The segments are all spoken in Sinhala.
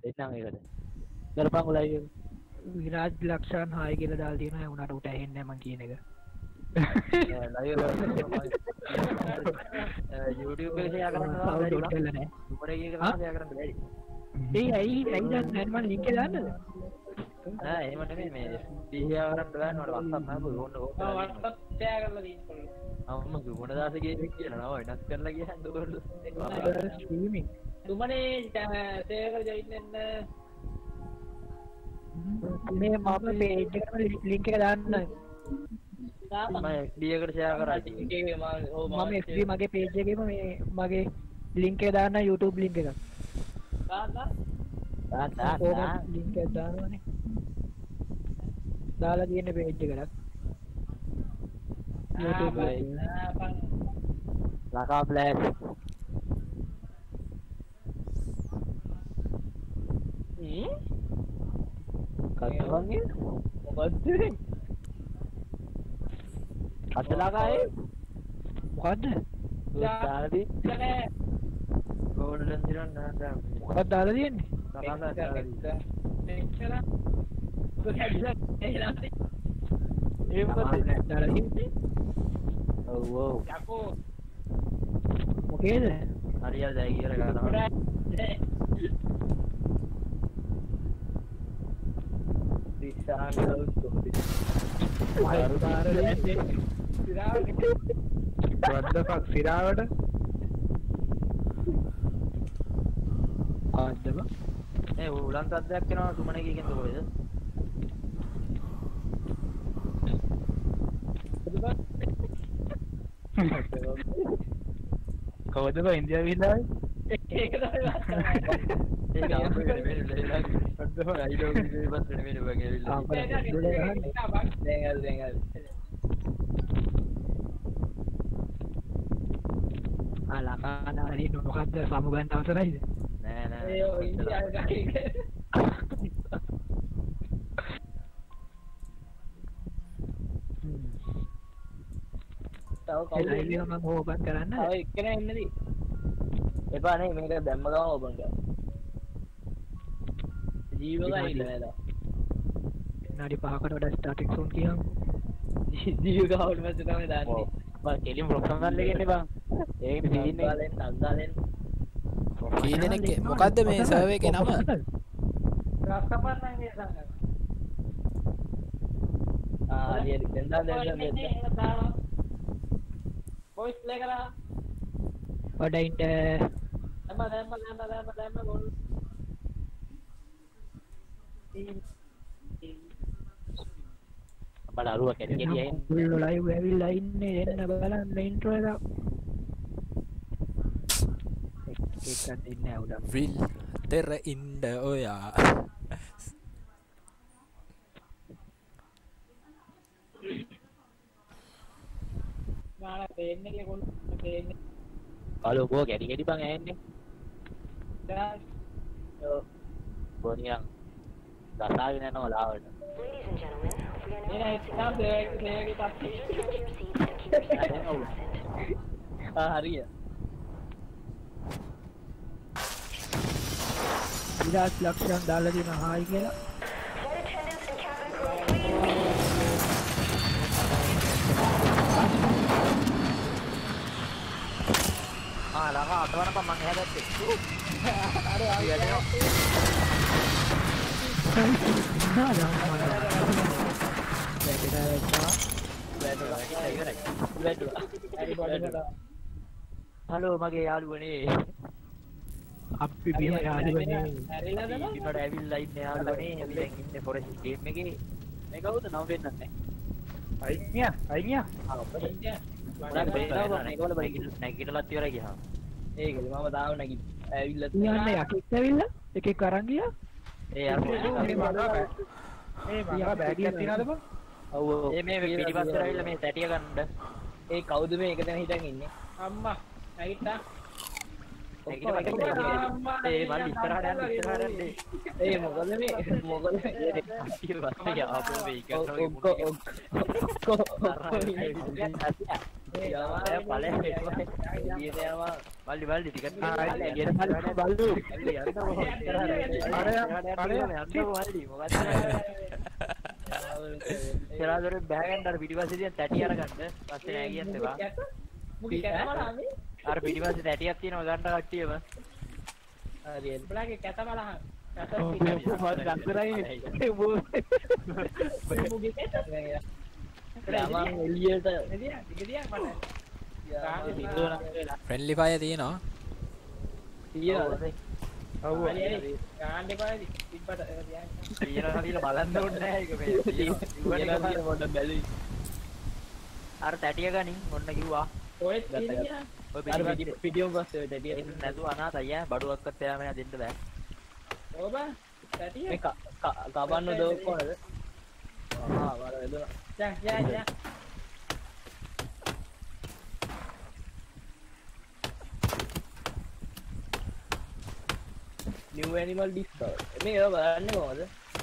දෙන්නම් ඒකට. කරපන් ලයිව්. විරාජ් ලක්ෂණ 6 කියලා දාලා තියෙනවා. ඒ උනාට උට ඇහෙන්නේ නැහැ මං කියන එක. ලයිව් YouTube එකේ ෂෙයා කරන්න බැරි නෑ. උඹට කීයක ෂෙයා කරන්න බැරි. ඇයි දැන් මම ලින්ක් එක දාන්නද? නෑ එහෙම නෙමෙයි මේ ෂෙයා කරන්න බෑ නෝට WhatsApp නෑ ඕන WhatsApp ෂෙයා කරලා දීන්න. අම්ම ගුණදාස ගේම් එක කියලා නම වෙනස් කරලා ගියහන් දුවලු. ස්ට්‍රීමින්. තුමනේ ෂෙයා කර ජොයින් වෙන්න. මේ මම page එකට link එක දාන්න. මම FB එකට ෂෙයා කරා ටික. මම FB මගේ page එකේම මේ මගේ link එක දාන්න YouTube link එක. දාන්න link එක දානවනේ. දාලා තියෙන page එකට. YouTube ලකා flash. කද්දවන්නේ මොකද්ද? අතලාගායේ මොකද්ද? දාලාදී ගෝල්ඩන් දිරන් නෑ. මොකක්ද දාලා තියෙන්නේ? මොකේද? හරියට දැයි කියලා ගන්නවා. වද්දපක් සිරාවට ආද්දම ඒ උලන් සද්දයක් එනවා සුමනේ කීකෙන්ද කොහෙද? කවදද ඉන්දියාවේ ඉඳලා ඒක තමයි ඒක අපේ වෙන්නේ දෙයක්. අද්දම අයිලෝ ඉන්නේ බස් වෙන්නේ වගේ ඇවිල්ලා. දැන් අලකන හරි මොකද්ද සමුගන්න අවසරයිද? නෑ ඒ ඉන්දියාව ගහේ. තව කවුද ලයිව් එක මම ඕපන් කරන්න. තව එක්කෙනා ඉන්නද? එපා නේ මේක දැම්ම ගම ඕපන් කරා. ජීවක ඉන්න නේද? විනාඩි 5කට වඩා ස්ටාර්ටින් සෝන් කියමු. ජීවක අවුල් මැද තමයි දාන්නේ. බා කෙලින් ප්‍රොෆෙෂනල් එකේ ඉන්නේ බං. ඒක සීන් එක අන්දාලෙන් කීදෙනෙක් මොකද්ද මේ සර්වර් එකේ නම? රාස්කපන්නන් මේ සංගම. ලියලි දැන් වොයිස් ප්ලේ කරා. වඩයින්ට දැම්ම ගොල්. බඩ අරුව කැටි කැටි ඇයින් ලයිව් ඇවිල්ලා ඉන්නේ එන්න බලන්න ඉන්ට්‍රෝ එක. එකක් දෙන්නේ උඩ. විල් තෙර ඉන්න ඔයා. මාලා දෙන්නේ ගොල් දෙන්නේ. හලෝ බෝ කැටි කැටි බං ඇන්නේ. දැන් බොනියන් දසාගෙන යනවා ලාවට. එන එක්කම් දෙයක හරිය. විරාජ් ලක්ෂණ දාලා දෙන හායි කියලා. ලඟ අතවරපන් මං එහා දැක්කේ. අර හලෝ මගේ යාළුවනේ. අපි බිම යාළුවනේ. ඇරිලාද? ඉබට ඇවිල්ලා ඉන්නේ යාළුවනේ. අපි දැන් ඉන්නේ ෆොරෙස්ට් ගේම් එකේ. මේ කවුද නම් වෙන්නත් නැහැ. අයිමියා නැගිටලත් ඉවරයි ගියා. ඒකද මම තාම නැගි ඇවිල්ලා යන්නේ යකෙක් ඇවිල්ලා එකෙක් අරන් ගියා. ඒ අර මේ මගා බෑග් එකක් තියනවද බං? ඔව් ඒ මේ පිටිපස්සට ඇවිල්ලා මේ තැටිය ගන්න. ඒ කවුද මේ එක තැන හිටන් ඉන්නේ? අම්මා නැගිට්ටා. මල්ලි ඉස්සරහට යන්න ඒ මොකද මේ මොකද මල්ලි ටිකට් ඉස්සරහට බෑගන්න අර පිටිපස්සේ තියෙන තැටි අරගන්න පස්සේ නෑ කියන්න එපා අර පිටිපස්සේ තැටියක් තියෙනවා ගන්න කට්ටියම හරියට බලගේ කැත බලහන් එලියට ෆ්‍රෙන්ඩ්ලි ෆයර් තියෙනවා බලන්න ඕනේ නැහැ ඒක මේ අර තැටිය ගනින් ඔන්න කිව්වා ඔය පිටියම් පස්සේ තැටිය නැතුව අනාතයි ඈ බඩුවක්වත් එයා මෙයා දෙන්න බෑ ඔබ තැටිය මේ කබන්න දෝ කොහොමද වල එදුනා යා new animal discover මේ ඔය බලන්නේ කොහොමද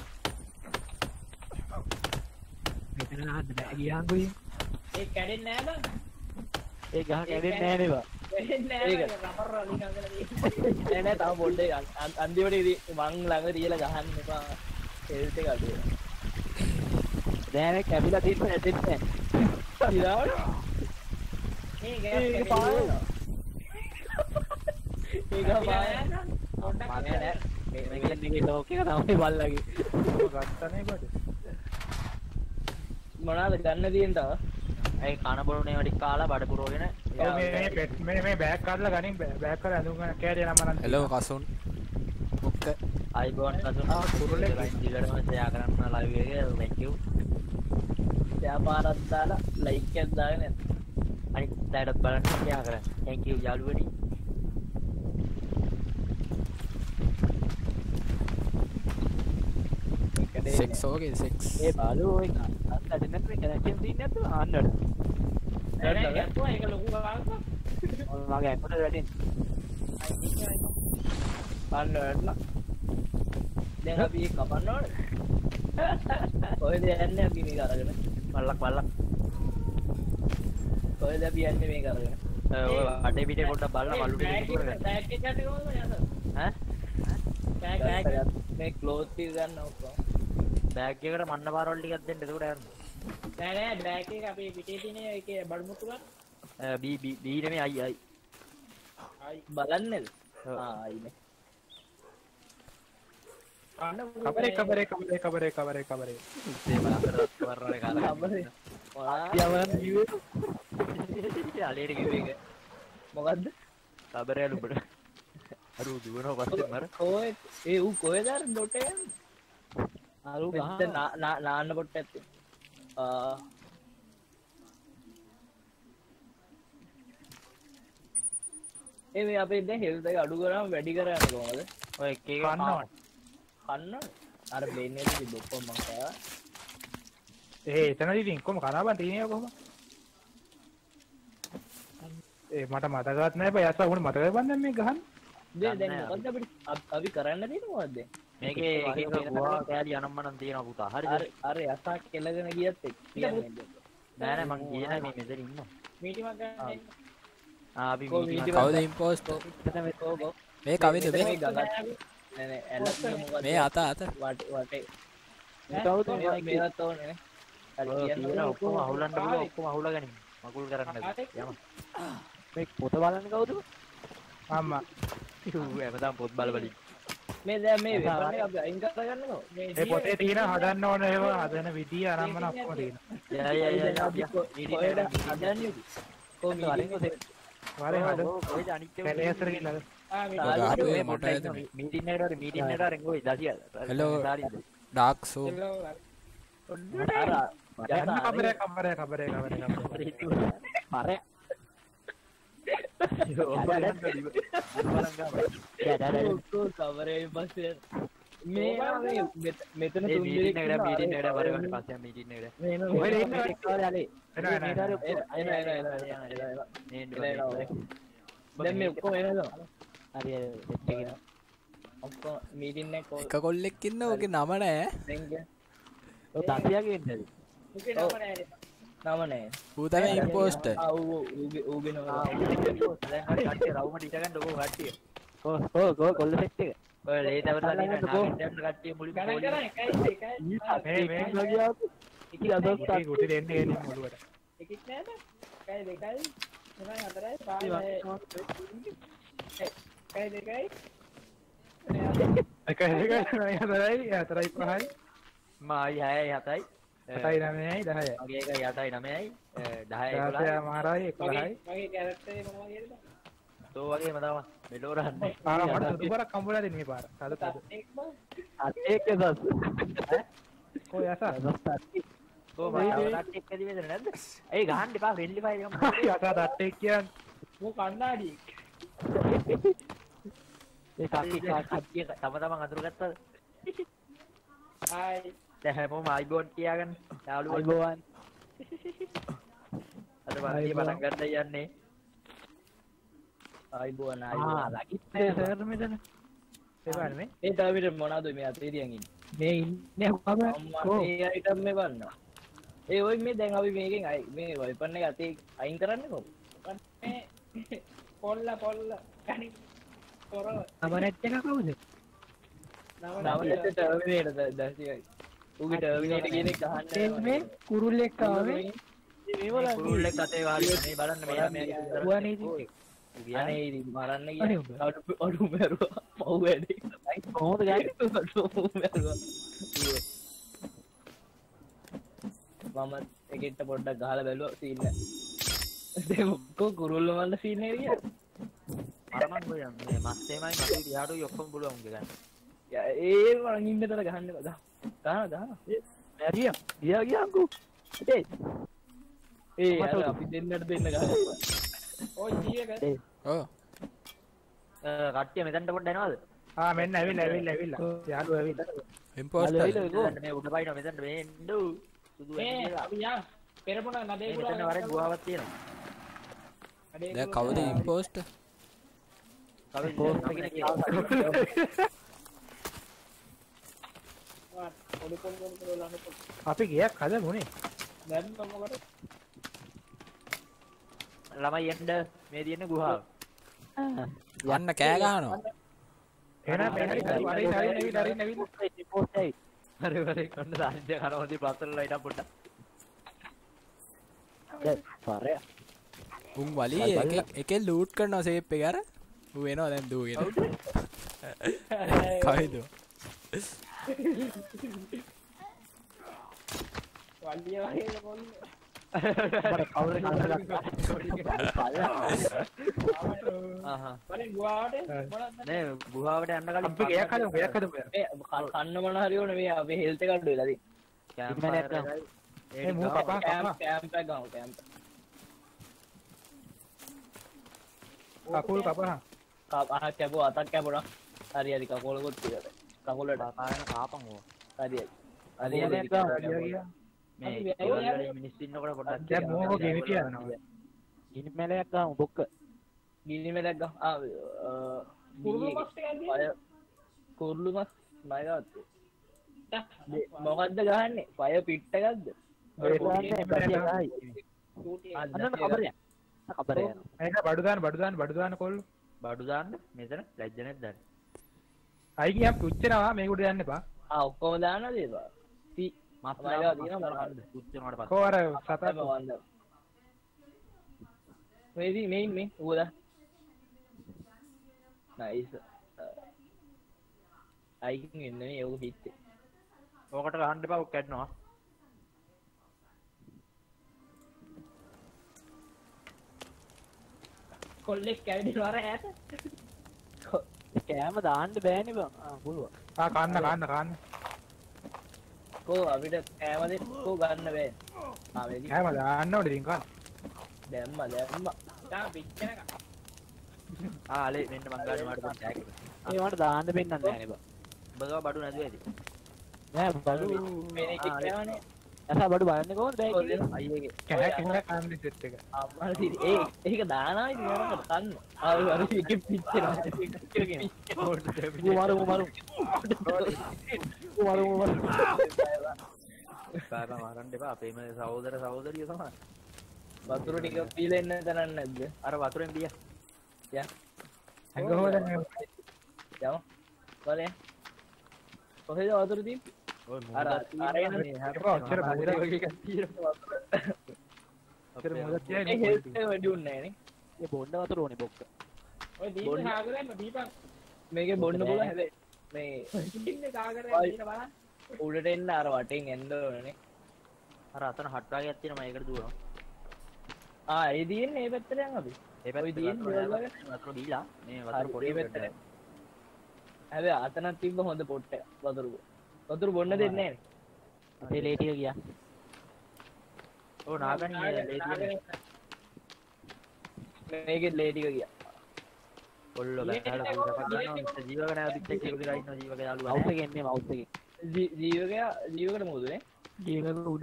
මෙතන නහද්ද බෑ ගියාංගුයි ඒ කැඩෙන්නේ නැහැ බං ඒ ගහ කැඩෙන්නේ නැහැ නේද කැඩෙන්නේ නැහැ රබර් වලින් අංගලා තියෙන්නේ නෑ තව පොඩ්ඩේ අන්තිමට ඉතින් මං ළඟ තියලා ගහන්න එපා හෙල්ත් එක අඩු වෙනවා දැන් මේ කැපිලා තියෙන්නේ නැදෙන්නේ ඉතින් මේ ගෑස් පාවෙනවා ඒක පාවෙනවා මේ ලෝකේ තමයි බල්ලගේ ගත්තනේ බඩ මොනවාද ගන්න තියෙන තව ඒ කන බොරුනේ වැඩි කාලා බඩ පුරවගෙන ඔව් මේ බෑග් කාඩ්ලා ගනින් බෑග් කාඩ් අඳුන් ගන්න කෑරිය නම් මරන්න හෙලෝ කසුන් මුක්ක අයිබෝන් කසුනා කුරුල්ලේ ඉල්ලනවා ෂෙයා කරන්න ලයිව් එකේ thank you ෂෙයා පාරක් දාලා ලයික් එකක් දාගෙන යන්න අනිත් දැඩත් බලන්න ෂෙයා කරන්න thank you යාළුවනි සෙක්ස් ඕකේ සෙක්ස් ඒ බාලු ඔය අස්සට නැත්නම් කනෙක්ෂන් තියෙන්නේ නැත්නම් ආන්නට නෑ ගැප්පුවා ඒක ලොකු ගානක් මගේ අකට වැටෙන්නේ අන්න වැටලා දැන් අපි ඒක කපන්න ඕනේ කොහෙද යන්නේ අපි මේක අරගෙන මල්ලක් කොහෙද අපි යන්නේ මේක අරගෙන ඔය අඩේ පිටේ පොඩ්ඩක් බලලා මල්ලු ටික ඉතුරු කරගන්න බෑග් එක ගන්න කොහොමද යන්න ඈ බෑග් මේ ක්ලෝත් ටික ගන්න ඔක්කොම බෑග් එකට මන්න පාරවල් ටිකක් දෙන්න එතකොට යන්න නෑ බෑග් එක අපි පිටේ තියෙන ඒකේ බඩු මුට්ටු ගන්න බී නෙමෙයි අයි බලන්නේද ආයිනේ කබරේ කබරේ ඉතින් බලකට වරරේ කාලා කබරේ යවන්න කිව්වේ අලේට කිව්වේ ඒක මොකද්ද කබරේ ලුබඩ අර දුවනවා පස්සේ මර ඔය ඒ ඌ කොහෙද අර ඩොට යන්නේ අර ඌ ගහන නාන්න පොට්ට ඇත්තේ ඒ මේ අපේ දැන් හෙල්ත් එක අඩු කරාම වැඩි කරන්නේ කොහමද ඔය එක එක කන්න අර බේන්නේ තිබ්බ ඔක්කොම මං කරා එතනදී ඉතින් කොහොම කනවා බං තියෙන්නේ කොහොම මට මතකවත් නැහැ බං යස්සා උඹට මතකද බං දැන් මේ ගහන්න දැන් මොකද්ද අපිට අපි කරන්න තියෙන්නේ මොකද්ද මේකේ එක ගුවා කෑලි අනම්මනම් තියෙනවා පුතා හරිද අර යසා කෙලගෙන ගියත් එක්ක නෑ මං ගියේ නෑ මේ මෙතන ඉන්නවා මීටිමක් ගන්න අපි කවුද ඉම්පෝස්ට් මේ කවිද මේ මේ අත වටේ කවුද මේවත් ඕනේ ඔක්කොම අහුලන්න පුළුවන් ඔක්කොම අහුලගනින් මකුල් කරන්න යමු මේ පොත බලන්න කවුද අම්මා හැමදාම පොත් බල බලින් මේ දැන් මේ වෙපන් එක අපි අයින් කරගන්නකෝ මේ පොතේ තියෙන හදන්න ඕන ඒවා හදන විදිය ආරම්භන ඔක්කොම තියෙනවා හදන්නේ කොහොමද වරේ හද කැලේසර ගිහලා මීටින් එකට රෙංගෝයි 10 හෙලෝ ඩාර්ක් සෝ කබරේ මරේ කවරේ පස්සේ මේ මෙතන මීටින් එකට වරවන්න පස්සේ මීටින් එකට ඔය ඉන්නේ දැන් මේ ඔක්කොම එනවා හරි දෙන්න ඔක්කොම මීටින් එක එක කොල්ලෙක් ඉන්න ඕකේ නම නෑ. දෙන්න ඔය දසියාගේ ඉන්නද උගේ නම නෑ නම නෑ ඌ තමයි ඉම්පෝස්ටර්. ආ ඌගේ නම දැන් හරි කට්ටිය රවුමට ඉට ගන්න ඕක කට්ටිය කො කොල්ල සෙට් එක ඔය ලේට් අවුටලා දින නාගෙන් කට්ටිය මුලින් ගණන් කරා එකයි මේ ගියා ඉති අදොස් තා ගුටි දෙන්න ගෙනින් මුලුවට එකක් නෑද එකයි දෙකයි තුනයි හතරයි පහයි එකයි දෙකයි එකයි දෙකයි තුනයි හතරයි හතරයි පහයි මායි 6යි 7යි 7යි 9යි 10යි මගේ එකයි 8යි 9යි 10යි 11යි මාරයි 11යි මගේ කැරක්ටරේ මොනවද කියලාද තෝ වගේම තමයි මෙලෝ රහන්නේ ආ මට දුබරක් හම්බුලා දෙන්නේ මේ පාර තද තද කොයි අස කො මට ටක් එක දිවෙද නැද්ද ඒ ගහන්න එපා ෆ්‍රෙන්ඩ්ලි ෆයිල් එකක් යසා ටක් එක කියන්නේ මෝ කණ්ණාඩි ඒ කට්ටිය තම තමන් අඳුර ගත්තද හායි දැන් හැමෝම අයිබෝන් කියාගන්න යාළුවෝ අයිබෝන් අද වන්දිය පටන් ගන්න යන්නේ අයිබෝන් අයිබෝන් ලකිත් සර් මෙතන ඒ වන්නේ ඒ තාවිට මොනවද මේ අතේරියන් ඉන්නේ මේ ඉන්නේ කොහමද මේ අයිටම් මේ වන්නවා ඒ ඔය මේ දැන් අපි මේකෙන් මේ වෙපන් එක අතේ අයින් කරන්නේ කොහොමද මේ පොල්ල කණි කොර නමනෙත් එක කවුද නමනෙත් ටර්මිනේටර් දැසියයි ඌගේ ටර්මිනේටර් කියන එක ගහන්න මේ කුරුල්ලෙක් ආවේ මේ වල කුරුල්ලෙක් අතේ වාඩි මේ බලන්න මෙයා මේ ගුවනේ අනේ මරන්න ගියා අඩු මරුවා මව් වැඩේ කොහොමද ගන්නේ අඩු මරුවා මම එකෙක්ට පොඩ්ඩක් ගහලා බැලුවා සීන් එක දැන් ඔක්කො කුරුල්ල වල සීන් එක ගියා මරමන් ගොයන් මේ මස්සේමයි මගේ දිහාටුයි ඔක්කොම බලුවා උන්ගේ ගන්න ඒ මං ඉන්නතර ගහන්න ගහන මැරියා ගියා අංකු ඒ අපි දෙන්නට දෙන්න ගහලා ඔය ජීයක ඔව් කට්ටිය මෙතනට පොඩ්ඩ එනවද ආ මෙන්න ඇවිල්ලා යාළුවෝ ඇවිල්ලා ඉම්පෝස්ටර් මේ උඩ පයින්න මෙතනට මේ එන්න සුදු ඇවිල්ලා අපි යා පෙරමුණ නඩේ පුරා මෙතන වරෙන් ගුවාවක් තියෙනවා දැන් කවුද ඉම්පෝස්ටර් කවුද පෝස්ට් එකේ කියනවා අපි ගියක් හදමුනේ දැන් මොකද ළමයි එන්න මේ තියෙන ගුහාව යන්න කෑ ගහනවා එහෙනම් හරි හරි කන්න සාහිත්‍ය කරවදී පස්සෙල්ලා ඉන්න පොඩ්ඩක් දැන් පාරේ උන් වලි එකේ ලූට් කරනවා සේප් එක අර ඌ එනවා දැන් දුවගෙන කයිද වලිය වගේ මොන්නේ නේ ගුහාවට යන්න කලින් අපි ගයක් හදමු කන්න මොන හරි ඕනේ මේ අපේ හෙල්ත් එක අඩු වෙලාදී ඒ මූ කපා කැම්ප් එක ගමු කැම්ප් කකුල් කපා අහක් කැපුවා අතක් කැපුණා හරි කකුලකුත් තියලා කකුලට කාපන් ඕ හරි හරි මේ මිනිස්සු ඉන්නකොට පොඩ්ඩක් දැන් මොකෝ ගෙවි කියනවා ගිනි මැලයක් ගමු බොක්ක ගිනි මැලයක් ගමු කුරුළු මස් ටිකක් කුරුළු මස් මයිගත් මොකද්ද ගහන්නේ ෆයර් පිට් එකක්ද අන්න කබරය මේක බඩු දාන්න කොල්ල බඩු දාන්න මෙතන ලැජ්ජ නැද්ද අයි කියම් පුච්චනවා මේක උඩ යන්න එපා ඔක්කොම දාන්නද ඒවා මස් මයිගා දිනවා මරන්න පුච්චනවට පස්සේ කොහර සතක් වන්ද මේදී මේ උගලා නයිස් අයිකින් එන්නේ ඒක හිටේ ඕකට ගහන්න එපා ඔක් කැඩනවා කොල්ලෙක් කැඩිනවා අර ඈත කෑම දාන්න බෑනේ බං පුළුවන් කන්න කෝ අපිට කෑම දෙන්න කෝ ගන්න බෑ කෑම දාන්න ඕනේ ඉතින් කන්න දැම්මා තා පිච්චෙනක ආලේ මෙන්න මං ගන්න මට ටැග් එක ඒ මට දාන්න පෙන්නන්න නෑනේ බං උඹ ගාව බඩු නැතුව ඇති නෑ බඩු මේ එකක් කෑවනේ අසා බඩු බලන්නේ කොහොමද බෑ ඔය කියන්නේ අයියගේ කෑ කෑ කාමරේ සෙට් එක අම්මා ඉතින් ඒක දානවා ඉතින් යනකොට තන්න ආව අර එකෙ පිච්චෙනවා මාරු කාරණා මාරන්න එපා අපේම සහෝදර සහෝදරිය තමයි වතුර ටික පීලා එන්න තනන්න නැද්ද අර වතුරෙන් බිය යා ඇඟ හොදන්න යමු බලය කොහෙද වතුර තිබ්බේ ඔය අර අරගෙන මේ ඔච්චර බහිර වගේ එකක් තියෙනවා ඔච්චර මොකද ඒ කියන්නේ හෙල්ත් එක වැඩි උන්නේ නැහැ නේ මේ බොන්න වතුර ඕනේ බොක්ක ඔය දීප සාගරයෙන් දීපන් මේකේ බොන්න පුළුවන් හැබැයි මේ ඉන්නේ සාගරයෙන් දීන බලන්න උඩට එන්න අර වටෙන් එන්න ඕනේ අර අතන හට් වගේක් තියෙනවා ඒකට දුවනවා ඒ දින්නේ මේ පැත්තට යන් අපි ඒ ඔය දින්නේ වතුර දීලා මේ වතුර පොඩි පැත්තට හැබැයි අතනක් තිබ්බ හොඳ පොට්ට වතුර බොන්න දෙන්නේ නැහැ ඒ ලේටිය ගියා ඕ නාගන්නේ ලේඩි මේකෙත් ලේ ටික ගියා කොල්ලෝ බැලලා පුරපක් ගන්නවා මිස්ටර් ජීවක නෑ පිටේ කියලා විතර ඉන්නවා ජීවක යාළුවා මවුස් එකේ එන්නේ මවුස් එකේ ජීවකට මොකදනේ ජීවක උඩ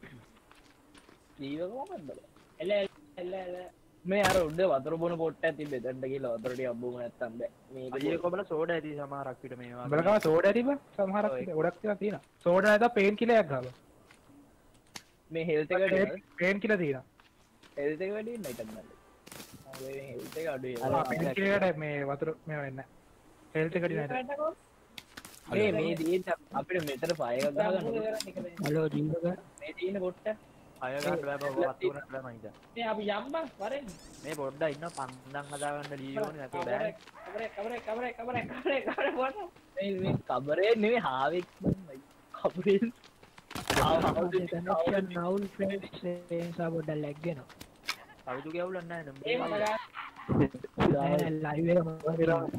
ජීවක මොකක්ද බල එල මේ අර උඩ වතුර බොන පොට්ටක් තිබ්බේ එතනට ගිහලා වතුර ටික අබ්බුම නැත්තම් බෑ මේක අයියේ කොබල සෝඩා ඇති සමහරක් පිට මේවා බලකම සෝඩා තිබ්බ සමහරක් ගොඩක් ඒවා තියෙනවා සෝඩා නැත්නම් පේන් කිලයක් ගහලා මේ හෙල්ත් එක පේන් කිලා තියෙනවා හෙල්ත් එක වැඩි වෙන්න හිටන්න මේ හෙල්ත් එක අඩුයි පේන් කිලයට මේ වතුර මේ වෙන්නේ හෙල්ත් එකට නේද මේ දීන් අපිට මෙතන පය එකක් ගහගන්න හලෝ ජීවක මේ තියෙන පොට්ට අය ගන්න බෑ බව වතුරට බෑ මයිද මේ අපි යම්බන් වරෙන් මේ පොඩ්ඩක් ඉන්න පන්දම් හදාගන්න ලීයෝනේ නැතේ බෑ කබරේ බොන්න මේ කබරේ නෙවෙයි හාවෙක් කබරේ නවුල් ෆ්‍රෙන්ඩ්ස් ඒසා පොඩ්ඩක් ලැග්ගෙනවා කවුද ගැවුලක් නැහැ නේද ඒ මම ගන්න ලයිව් එක මම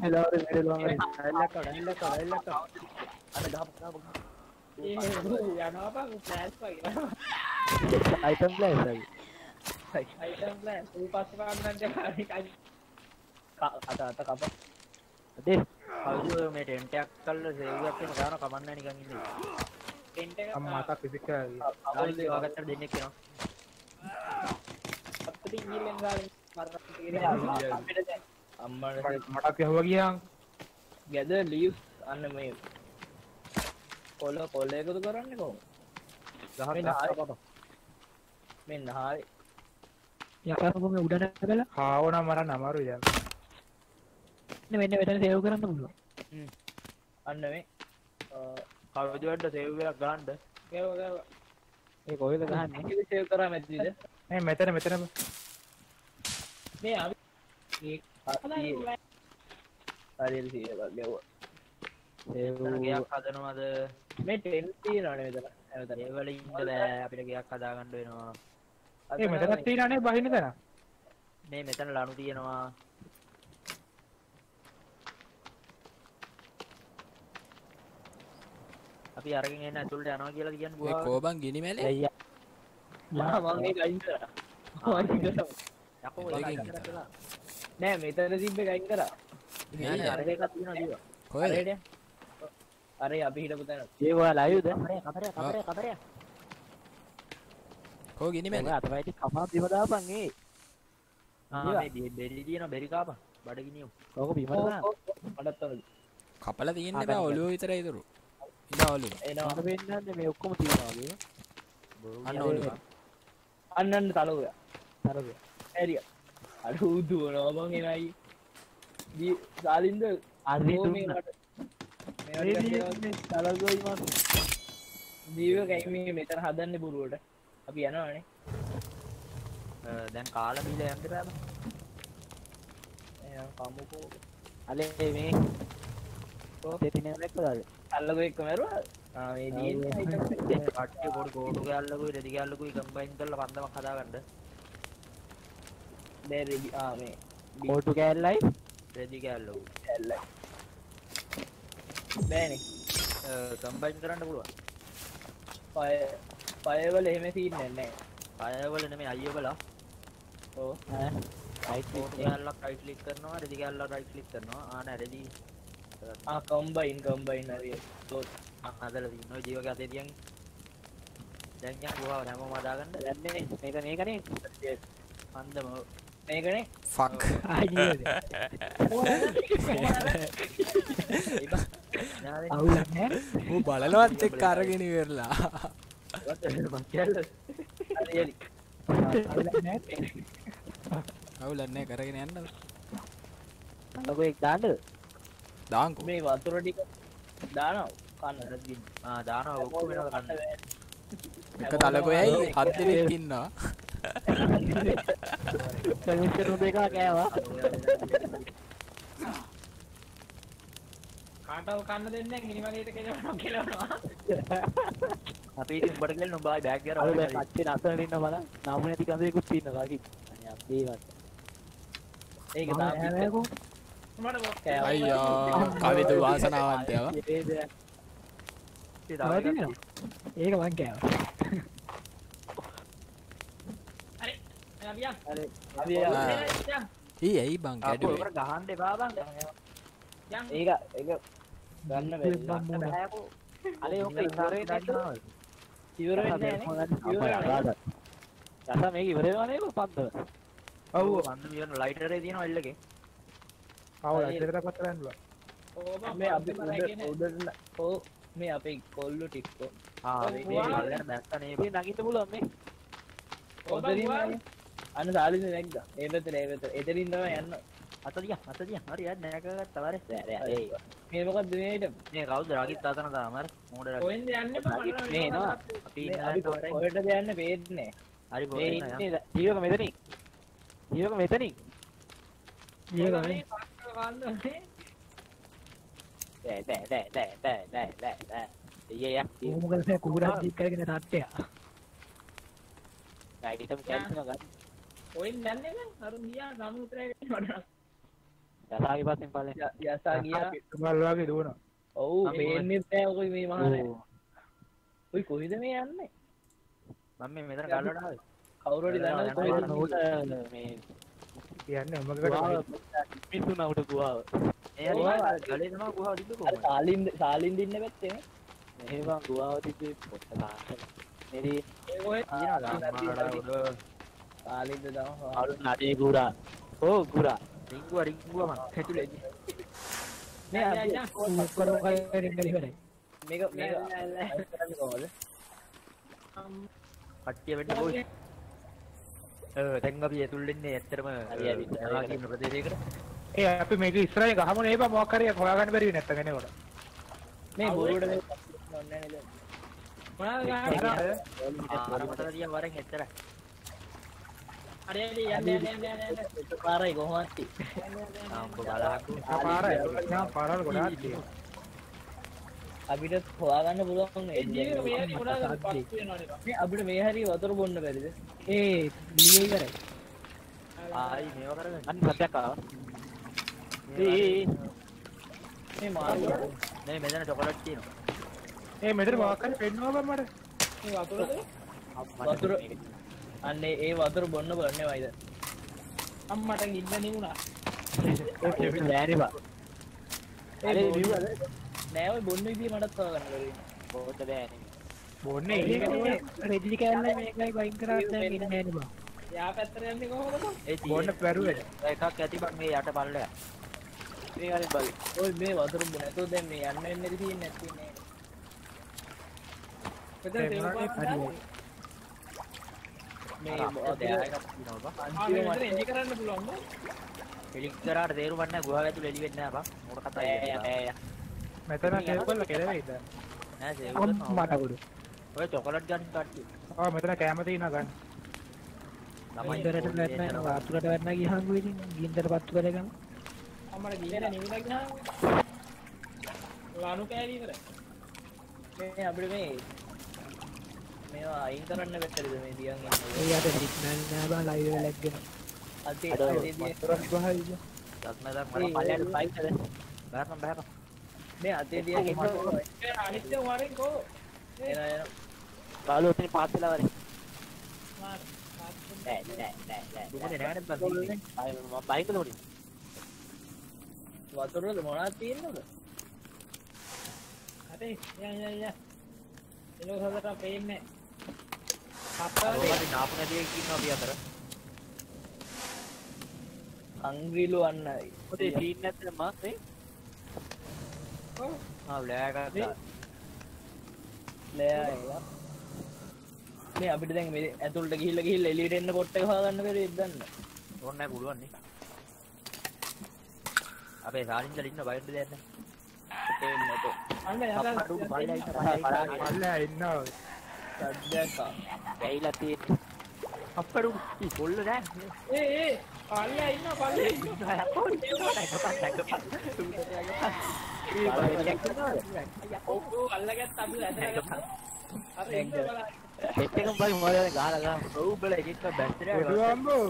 ඒ යනවා බං ෆ්ලෑෂ් වගේ අයිටම් ප්ලේස් වගේ අයිටම් ප්ලෑන් ඌපස්සේ පාන්නන්ට හරි අත කප අදේ කවුද මේ ටෙන්ට් එකක් කල්ලා සේව් එකක් වෙන ගාන කමන්නේ නිකන් ඉන්නේ ටෙන්ට් එක අම්මාට ෆිසික්ස් ආයෙත් වාගත්තට දෙන්නෙක් එනවා අපිට ඉංග්‍රීසියෙන් ගාලින් අපිට දැන් අම්මට මටත් යහුවා ගියා ගැද ලීව්ස් අන්න මේ කොළ එකතු කරන්නේ කොහොමද මෙන්න හායි යකරපොම උඩ නැගලා හාවනම් මරන්න අමාරුයි දැන් මෙන්න මෙතන සේව් කරන්න පුළුවන් අන්න මේ කවුද වැඩ සේව් එකක් ගන්නද ගේව ඒ කොහෙද ගහන්නේ ඒක සේව් කරා මැද්දිද මේ මෙතන මේ අපි හරියට සීයක් ගැව්වා සේව් ගයක් හදනවද මේ ටෙන්ට් තියෙනවනේ මෙතන හැමතැන ඒ වල ඉන්න බෑ අපිට ගයක් හදාගන්න වෙනවා ඒ මෙතනක් තියෙනනේ බහින්න තැන මේ මෙතන ලණු තියෙනවා අපි අරගෙන එන්න ඇතුළට යනවා කියලා කියන්නේ ඒ බුවා කෝබන් ගිනි මැලේ මම ඒක අයින් කරා යකෝ ඒකෙන් ඒක හිටා. කරලා නෑ මෙතන තිබ්බ එක අයින් කරා නෑ අර එකක් තියෙනවා දීවා කොහෙද අර අපි හිටපු තැන ඒ ඔයා ලයිව්ද කබරය කෝ ගිනි මම මැලේ අතවයිටි කපා බිම දාපන් ඒ මේ බෙරි තියෙනවා බෙරි කාපන් බඩගිනියු ඕක බිම දාන්න මටත් තන කපලා තියෙන්නේ බෑ ඔළුව විතරයි ඉතුරු ඉඳ ඔළුව එනවා මට වෙන්නේ මේ ඔක්කොම තියෙනවා වගේ අන්න ඔළුව අන්නන්න තලුවා තරගය ඇරිය අර උදුවනවා බං එනයි දී සාලින්ද අරි ඕ මේ දුන්න මට තරගොයි මස් ජීව කැයි මෙතන හදන්න බුරුවට අපි යනවානේ දැන් කාලා බීලා යන්න බෑ කමුකෝ අලේ මේ දෙතිනේ දැක්කද අල්ලගො එක්ක මැරුවා මේ දින්නේ කට්ටිය පොඩි කෝටු ගෑල්ලකුයි රෙදි ගෑල්ලකුයි කම්බයින් කරලා පන්දමක් හදාගන්න දැන් රෙදි මේ කෝටු කෑල්ලයි රෙදි ගෑල්ලකුයි ඇල්ලයි බෑනේ කම්බයින් කරන්න පුළුවන් පයවල එහෙම සීන්නේ නැහැ අයවල නෙමෙයි අයියවලා ඔව් රයිට් කෝටු ගෑල්ලක් රයිට් ක්ලික් කරනවා රෙදි ගෑල්ලක් රයිට් ක්ලික් කරනවා නෑ රෙදි කම්බයින් හරිය හදලා තියෙනවා ජීවක අතේ තියන් දැන් යන් ගුහාව හැමෝම හදාගන්න. දැන්නේ මේකනේ අන්දම මේකනේ ෆක් ආයිද අවුලක් නෑ ඌ බලලවත් එක්ක අරගෙන ඉවරලා හරියලි අවුලක් නෑ අවුලක් නෑ කරගෙන යන්න ලොකෝ එක් දාන්නද දාන්කෝ මේ වතුර ටික දානවා කන්න රද්දින් දානවා ඔක්කොම වෙනවා කන්න. එක තලකොයයි 7 දෙනෙක් ඉන්නවා සෙමිස්ටර් දෙක කෑවා කාටව කන්න දෙන්නේ නැහැ ගිනිමලේට කෙලවනවා. අපි ඉතින් උඹට කියලා නුඹයි බෑග් එක අවුල කච්චේ නසන ඉන්න බලන්න නාම නැති කඳේකුත් තියෙනවා කි අනේ අපේවත් ඒක දාන්නකෝ මට මොකක් අයියා කවිද වාසනාවන්තයව ඒක මං කෑවා හරි අවියා අපි ඊ ඇයි බං කැඩුවේ ඔකට ගහන්න එපා බං. යන් ඒක ගන්න බැහැ අනේ ඔක ඉස්සරේ දැක්කනවා ඉවර වෙන්නේ නැහැ නේ මේක ඉවර වෙනවා නේද පන්දව ඔව් වන්න මියන ලයිටරේ තියෙනවා එල් එකේ. මේ අපි උඩට ඔව් මේ අපේ කොල්ලෝ ටික්කෝ මේ කල්යන දැක්ක නේ. මේ නගින්න පුළුවන් මේ ඔතනින් අන්න සාලින්ද නැග්ගා ඒ පැත්තට එතනින් තමයි යන්න 40 හරි යන්න නැකගත්තා වරේ. මේ මොකද්ද මේ ඉතින් මේ කවුද රාගිත් තාතන තාම අර මොඩ රාගිත්. කොහෙන්ද යන්නේ බං මේ එනවා අපි අපි කොහෙටද යන්නේ පේන්නේ හරි මේ බෝලේ ඉන්නේ ජීවක මෙතනින් ඒක මේ මොකද මේ කුකුරක් දික් කරගෙන තට්ටය ගයිඩිටම් කැන්සල් ගන්න කොහෙන්ද යන්නේ බං අරුන් ගියා සමුද්‍රයට වඩා යසාගේ පස්සෙන් පල්ලෙන් යසා ගියා තුමල් වගේ දුවනවා ඔව් පේන්නේ නැහැ ඔය මේ මහනේ ඔයි කොහෙද මේ යන්නේ මම මේ මෙතන ගල්ලට ආවේ. කවුරු හරි දන්නවද කොහෙද මේ කියන්නේ මොකකට මිසුනා උට ගුවාව ඒ හරි ගලේ තමයි ගුහාව තිබ්බ අර කොහොමද? සාලින් දින්න පැත්තේ නේ මෙහෙම ගුවාව තිබ්බේ පොත්ත දාන්න මෙරි ඒ කොහෙද සාලින්ද දම අලු නඩේ ගුරා ඕ ගුරා රිංගුව මං හැතුලේ. මේ අපි ඔක්කොම කලින් ඉවරයි මේක කරන්නේ කොහොමද කට්ටිය වෙන්න බොයි. දැන් අපි ඇතුල් වෙන්නේ ඇත්තටම නවා කියන ප්‍රදේශයකට. ඒ අපි මේක ඉස්සරහින් ගහමු නේ බා මොකක් හරි හොයාගන්න බැරි වෙන්නේ නැත්තම් එනකොට මේ බෝරුවට මේ ඔන්නේ නේද මොනවද ගහන්නේ ආ මතක තියා වරෙන් එච්චර. හරි හරි යන්න පාරයි කොහොමද උඹ බලහකෝ. පාරවල් ගොඩාක් තියෙනවා අපිට හොයාගන්න පුළුවන් ඒ ජීවිත මේ මොනවද පස් වෙනවනේ මේ අපිට මේ හරිය වතුර බොන්න බැරිද ඒ ලියේ ඉවරයි ආයි මේව කරගන්න. අන්න සත්‍යක් ආවා මේ මාළු මේ මෙතන චොකලට් තියෙනවා. ඒ මෙතන මොකක් හරි පෙන්නවා බං මට මේ වතුරද වතුර අන්නේ ඒ වතුර බොන්න බලන්නේ වයිද අම්මට ගින්න නිමුණා ඒක බෑනේ බා අरे බිව්වද නෑ ඔය බොන්න විදිය මටත් හොයාගන්න බැරි බොන්න බෑනේ බොන්නේ ඒක රෙදි කෑල්ල මේකයි වයින් කරා දැන් ඉන්නේ නෑනේ බං යා පැත්තට යන්නේ කොහොමද ඒ බොන්න බැරුවද එකක් ඇති බං මේ යට පල්ලය. මේ හරි බලි ඔය මේ වතුර බොන්න නැතෝ දැන් මේ යන්න එන්නේ තියෙන්නේ නැති නේ මෙතන තේරුම් මේ දෙයක් තියෙනවා බං. අන්තිම මෙතන එන්ජි කරන්න පුළුවන් නෝ එලික් කරාට තේරුම් නැහැ ගුහාව ඇතුළේ එලි වෙන්නේ නැහැ බං. මොකට කතා නෑ මෙතන කේබල් කෙලවෙයිද නෑ සේව් මට ගොඩ ඔය චොකලට් ගන්න කට්ටිය. මෙතන කැම තියෙනවා ගන්න ගින්දරට වැටෙන වතුරට වැටෙනා ගියහම ඉතින් ගින්දර පත්තු කරගෙන අම්මට ගින්න නිමුණා ගියා ලනු කෑලි ඉවරයි මේ අපිට මේවා අයින් කරන්න බැත්තරිද මේ දියන් ඉන්නේ ඒ යට සිග්නල් නෑ බං ලයිව් එක ලැග්ගෙන අතේ වතුරක් ගහයි දක්නදක් මම පල්ලයට බයික්ද බෑකම් මේ අතේ දියන් ඉන්නේ ඒ අනිත් වරෙන් කෝ එන බාලු ඔතන පාත් වෙලා වරේ මාර නෑ දුමනේ නෑනේ බං. ආයෙ මම බයික්ද උඩින් වතුරද මොනවද තියෙන්නද හරි යා එලෝ හදට පේන්නේ අපේ නාපු නැති එකක් ඉන්නවා අපි අතර. අංග්‍රීලු අන්නයි. ඔතේ සීන් නැත්නම් මාත් නේ. ඔව්. ලෑ ගත්තා. ලෑ ඒක. මේ අපිට දැන් මේ ඇතුළට ගිහිල්ලා එළියට එන්න පොට් එක හොයාගන්න බැරිද දන්න. ඕන නැහැ පුළුවන් නේ. අපේ සාලින්දල ඉන්න බයිඩ් දෙයක් නැහැ. ඒ නේතෝ. අන්න යලා පල්ලා ඉන්නවා. සද්දක. ඇයිලා තියෙන්නේ. අප්පඩු පොල්ල නෑ. ඒ පල්ලා ඉන්නවා පල්ලා ඉන්නවා. ඔව් අල්ලගත්ත අපි ඇදලා අර එන්න බලන්න. එකම බයි මොකද ගහලා ඔව් බල එකෙක් බැස්තරේ ගහනවා.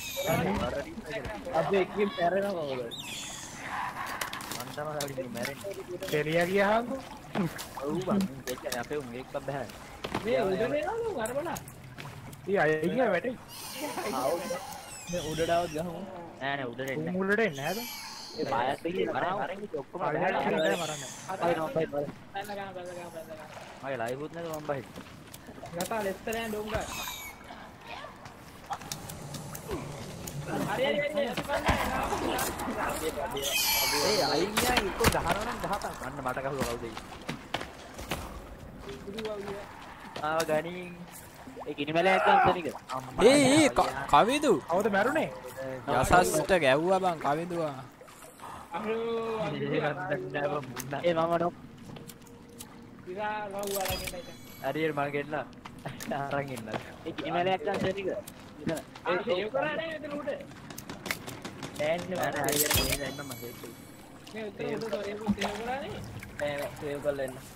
අපි එකකින් පැරෙනවා මොකද? මන් තමයි මැරෙන්නේ. කෙරියා ගියාම ඔව් බං දෙක අපේ උන් එකක් බෑ. මේ උඩ නේනවලු අර බලන්න. ඊ අයියා වැටේ. ආව් මේ උඩට આવත් ගහමු. නෑ නෑ උඩට එන්නේ. උඩට එන්නේ නෑද? ඒ බයත් දෙකේ මරන්නේ ඔක්කොම මරන්නේ. මරන්නේ. මගේ ලයිව් උත් නේද මම බයි. ගතා ලෙස්ටර් යන ඩෝංගා. හරි හරි ඒ අයියා එක ගහනවා නම් ගහපන්. අන්න මට ගහුවා කවුද ඒ? ආව ගණින් ඒ කිනිමැලයක් ගන්නතනික. ඒ කවිදු. කවුද මැරුණේ? යසස්ට ගැව්වා බං කවිදුවා. ඒ මම නෝ. ඉරා ගහුවා අරගෙන ඉන්න. හරියට මම ගෙන්න. අරන් ඉන්න. ඒ කිනිමැලයක් ගන්නතනික. ඒ සේව් කරන්නේ එතන උඩ. දැන් මම හරියට මේ දැන්න මම හේතු. මේ උත්තර උඩ සේව් කරන්නේ. නෑ සේව් කරලා එන්න.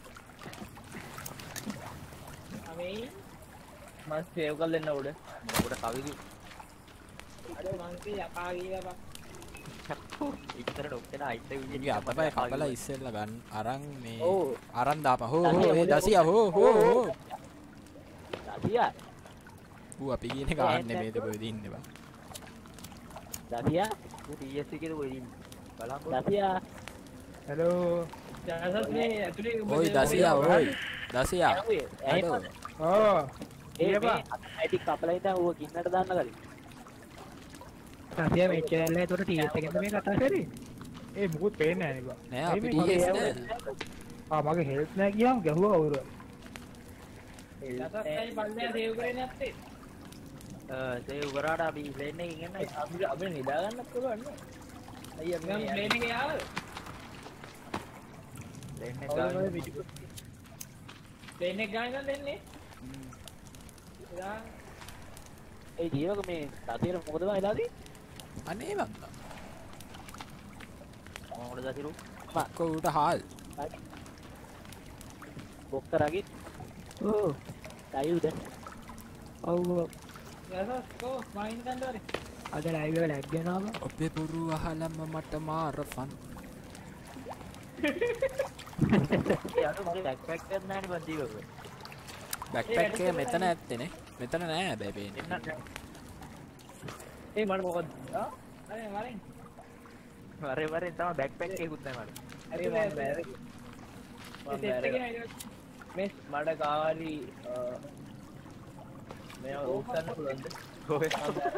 මම සේව් කරලා එන්න උඩ. උඩ කවිදු. අර මං කිය යකා ගියා බං. ඉතරට ඔක්කන අයිත් විදිහට අපබයි කපලා ඉස්සෙල්ලා ගන්න අරන් මේ අරන් දාපන්. හෝ ඒ දසියා හෝ දසියා ඌ අපි කියන එක අහන්නේ මේද කොහෙද ඉන්නේ බං. දසියා ඌ TS එකේ කොහෙද ඉන්නේ බලන්න. දසියා හෙලෝ ජාසත් මේ ඇතුලේ ඔයි දසියා ඔයි දසියා ඕ ඒ මේ අයිටි කපලා ඉඳන් ඌ කින්නට දාන්න කලින්. දසියා මේ චැනල් එකේ TS එකෙන්ද මේ කතා කරේ? ඒ මොකුත් පේන්නේ නැහැ නේ බං. නෑ අපි TS නෑ. මගේ හෙල්ත් නෑ ගියාම ගැහුවා කවුරු. ඒකයි බල්ලයා සේව් කරේ නැත්තේ. සේව් කරාට අපි ප්ලේන් එකකින් එන්න අපි නිදා ගන්නත් පුළුවන් නේ. අයියා අපි ප්ලේන් එකේ ආවද? ප්ලේන් එක ගන්න. ප්ලේන් එක ගන්න දෙන්නේ. ඒ ජීවක මේ දතිර මොකද වෙලාදී? අනේ බං. මොකද දතිරු? කොහොට හාල්. බොක්කරගේ. ඕ. ඩයිව්ද? ඔව්. යසස් කො මයින් ගන්නවනේ. අද ලයිව් එක ලැග් වෙනවා බං. ඔබේ පුරු අහලම මට මාර ෆන්. යාට මගේ බෑක්පැක් එකක් නැහැ නේ බං ජීවක. බෑක්පැක් එක මෙතන ඇත්තේ නේ. මෙතන නෑ හැබැයි පේන්නේ. ඒ මට මොකද? අනේ මරින්. වරේ තමයි බෑක්පැක් එකකුත් නැහැ මට. හරි මම බෑරේ. මේ මඩ කාවලි මේ උස්සන්න පුළුවන්ද? කොහෙද?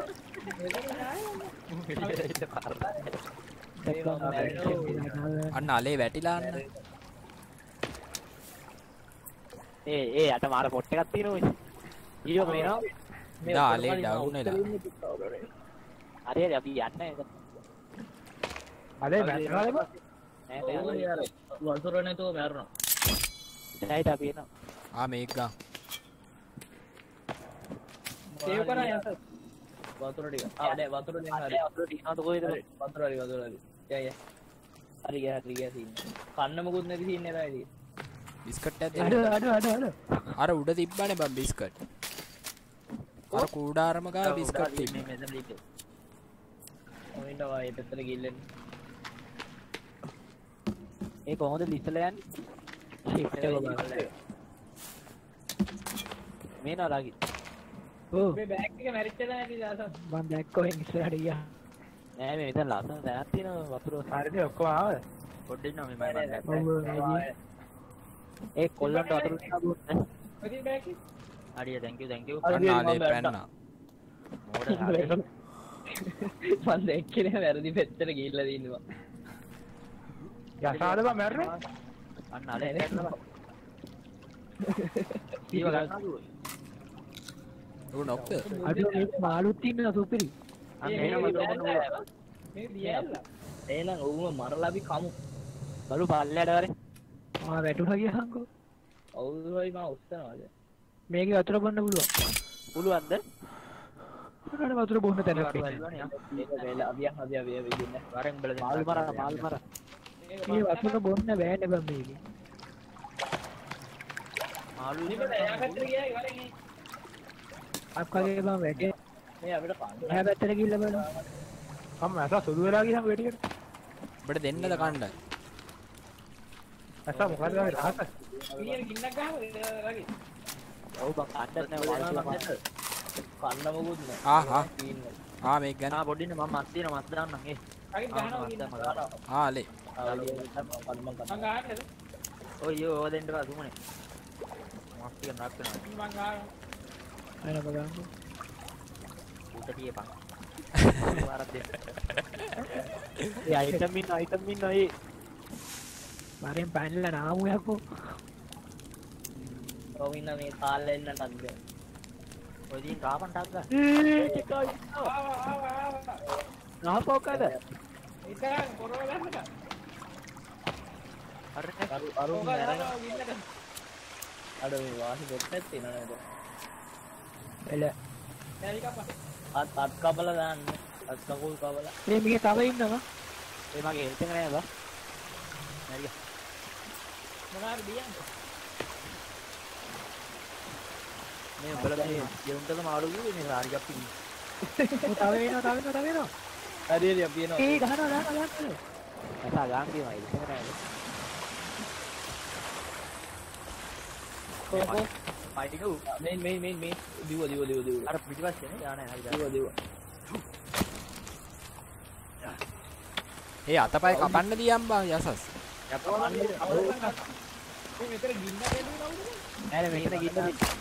අන්න අලේ වැටිලා අන්න. ඒ යට මාර පොට් එකක් තියෙනවා. ඊයෝ මේනවා. දා අලේ ඩවුන් වෙලා. හරි හරි අපි යන්නේ. අලේ වැටෙනවද බං? නෑ යාර. වතුර නැතුව මැරෙනවා. දැයිට අපි එනවා. මේක ගා. සේව් කරා යස. වතුර ටික. නෑ වතුර දෙන්න හරි. වතුර ටිකනද කොහෙද? වතුර හරි. යා. හරි ගියා සීන්. කන්න මොකුත් නැති සීන් එකයි තියෙන්නේ. බිස්කට් එකක් දෙන්න. අඩ. අර උඩ තිබ්බනේ බං බිස්කට්. අර කුඩාරම ගා බිස්කට් තිබ්බේ. මෙතන ඉන්නේ. ඔයින්ද වයි පෙත්තට ගිල්ලෙන්. ඒ කොහොමද ලිස්ටලා යන්නේ? ෂිෆ්ට් එක බලන්න. මේ නාලාගි. ඕ මේ බෑග් එක මැරිච්ච නැහැ නේද ආසස්? මම දැක්කෝ ඉස්සරහට ගියා. නෑ මේ මෙතන ලස්සන තැනක් තියෙනවා වතුර. හරිද ඔක්කොම ආවද? පොඩ්ඩක් ඉන්නවා මේ මම ඔව් ඒ කොල්ලන්ට වතුර ටිකක් දුන්න. කොයි බෑග් එක? හරිය thank you අන්නාලේ පැන්නා මෝඩ හරි මම දැක්කේ වැරදි පැත්තට ගිහිල්ලා දින්නවා යසාද බා මැරෙන්නේ අන්නාලේ පැන්නා ඊව ගන්නවා උ නොක්ද අද මේ මාළුත් ඉන්නවා සුපිරි මේ දියල්ලා එහෙනම් ඔවුම මරලා අපි කමු බලු පල්ලයට වරේ වැටුණා ගියාංකෝ අවුරුයි මම උස්සනවාද මේකේ වතුර බොන්න පුළුවන්ද උඩට වතුර බොන්න තැනක් මේක වෙලා අපි ඉන්න වරෙන් බලද මාල් මර මේ වතුර බොන්න බෑනේ බං මේකේ මාළු ඉන්නට එයා පැත්තට ගියා වරෙන් අක්කගේ බං වැටේ මේ අපිට කන්න එහා පැත්තට ගිහිල්ලා බලන්න අම්ම ඇස සුදු වෙලා ගියාම වෙටියට ඔබට දෙන්නද කන්න ඇස මොකද ගාවේ රහස ඊයේ ගින්නක් ගහම වගේ ඔව් බං කන්නත් නෑ වලට කන්න මොකුත් නෑ මේක ගන්න පොඩ්ඩින් මම මස් දින මස් දාන්නම් ඒ අයින් ගහනවා ගින්න ලේ මං ගහන්නද ඔය ඕ දෙන්න බා දුමනේ මස් ටික නක් කරනවා මං ගහනවා අයන බලන්න උට තියපන් වරක් දෙන්න ඒ අයිටම් ඉන්න ඒ වරෙන් පැනලා නාමු යකෝ ඔව් ඉන්න මේ කාලේ ඉන්න නැද්ද ඔය දින් කාපන් ටක් ගන්න නහපෝකද ඉතින් පොරවලන්නද අරු නරන අඩ මේ වාහි දෙන්නත් තියෙනවා නේද එල දැරි කපා අත් කපලා දාන්න අත් කකුල් කපලා මේකේ තව ඉන්නවා ඒ මගේ හෙල්ත් එක නෑ බා හරිය මොනාර දියන්නේ මේ උඹලා මේ ගෙරුන්ටද මාළු කිව්වේ මේ හරි අපි තව වෙනවා හරි අපි එනවා ඒ ගහනවා අසා ගාන් කියනවා ඒක නෑ කොහොම ෆයිටිං උ මේ දිව අර පිටිපස්සේ නේ යානේ හරි දිව ඒ අතපය කපන්න දියම් බං යසස් මේ මෙතන ගින්න දෙන්නේ නවුද නෑ මෙතන ගින්න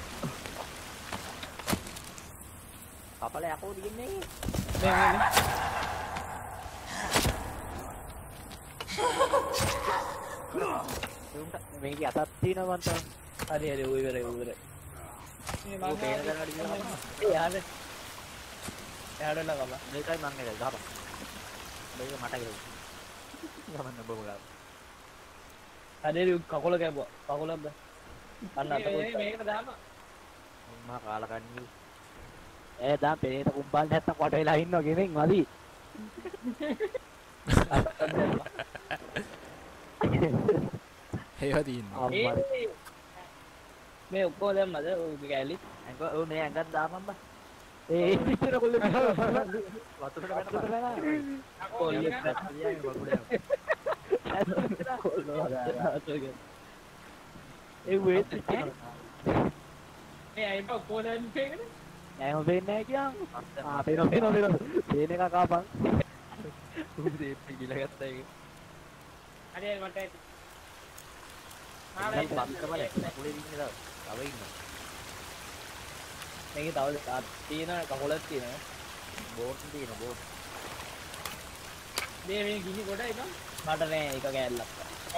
කපලා යකෝ දින්නේ මේක අතක් තියෙනවා මන්ට හරි ඔය ඉවරයි මේ ඔය මං පේන දරකට ගියා ඒ යාළුවා ගම මේකයි මං නේද ගහපන් මේක මට කියලා ගමන්න බබලා හරි කකුල කැපුවා කකුලක්ද අන්න අතකොත් මේකට දාම මම කාලා කන්නේ දාම් පෙරේත කුම්බල් නැත්තම් කොට වෙලා ඉන්නවා ගෙමින් මදි ඒවා තියෙනවා මේ ඔක්කොම දැම්මද ඔය කැලි ඔව් නේ ඇඟක් දාපන් බා ඒ පිටර කොල්ලේ වතුරට වැටලා කොල්ලේ පැත්තේ වගුඩේ ඒ වේත් මේ අයිප කොලෙන් පේගෙන නෑ වෙන්නේ නැහැ කියන් පේන පේන එක කාපන් උදේ පිළිලා ගත්තා ඒක හරි මට ආලේ බක්කමල කුලේ ඉන්නේ තව ඉන්නවා මේකේ තව තියෙන කකුලක් තියෙනවා බෝට් තියෙන බෝට් මේ ගිනි ගොඩයි බං මට නෑ ඒක කෑල්ලක්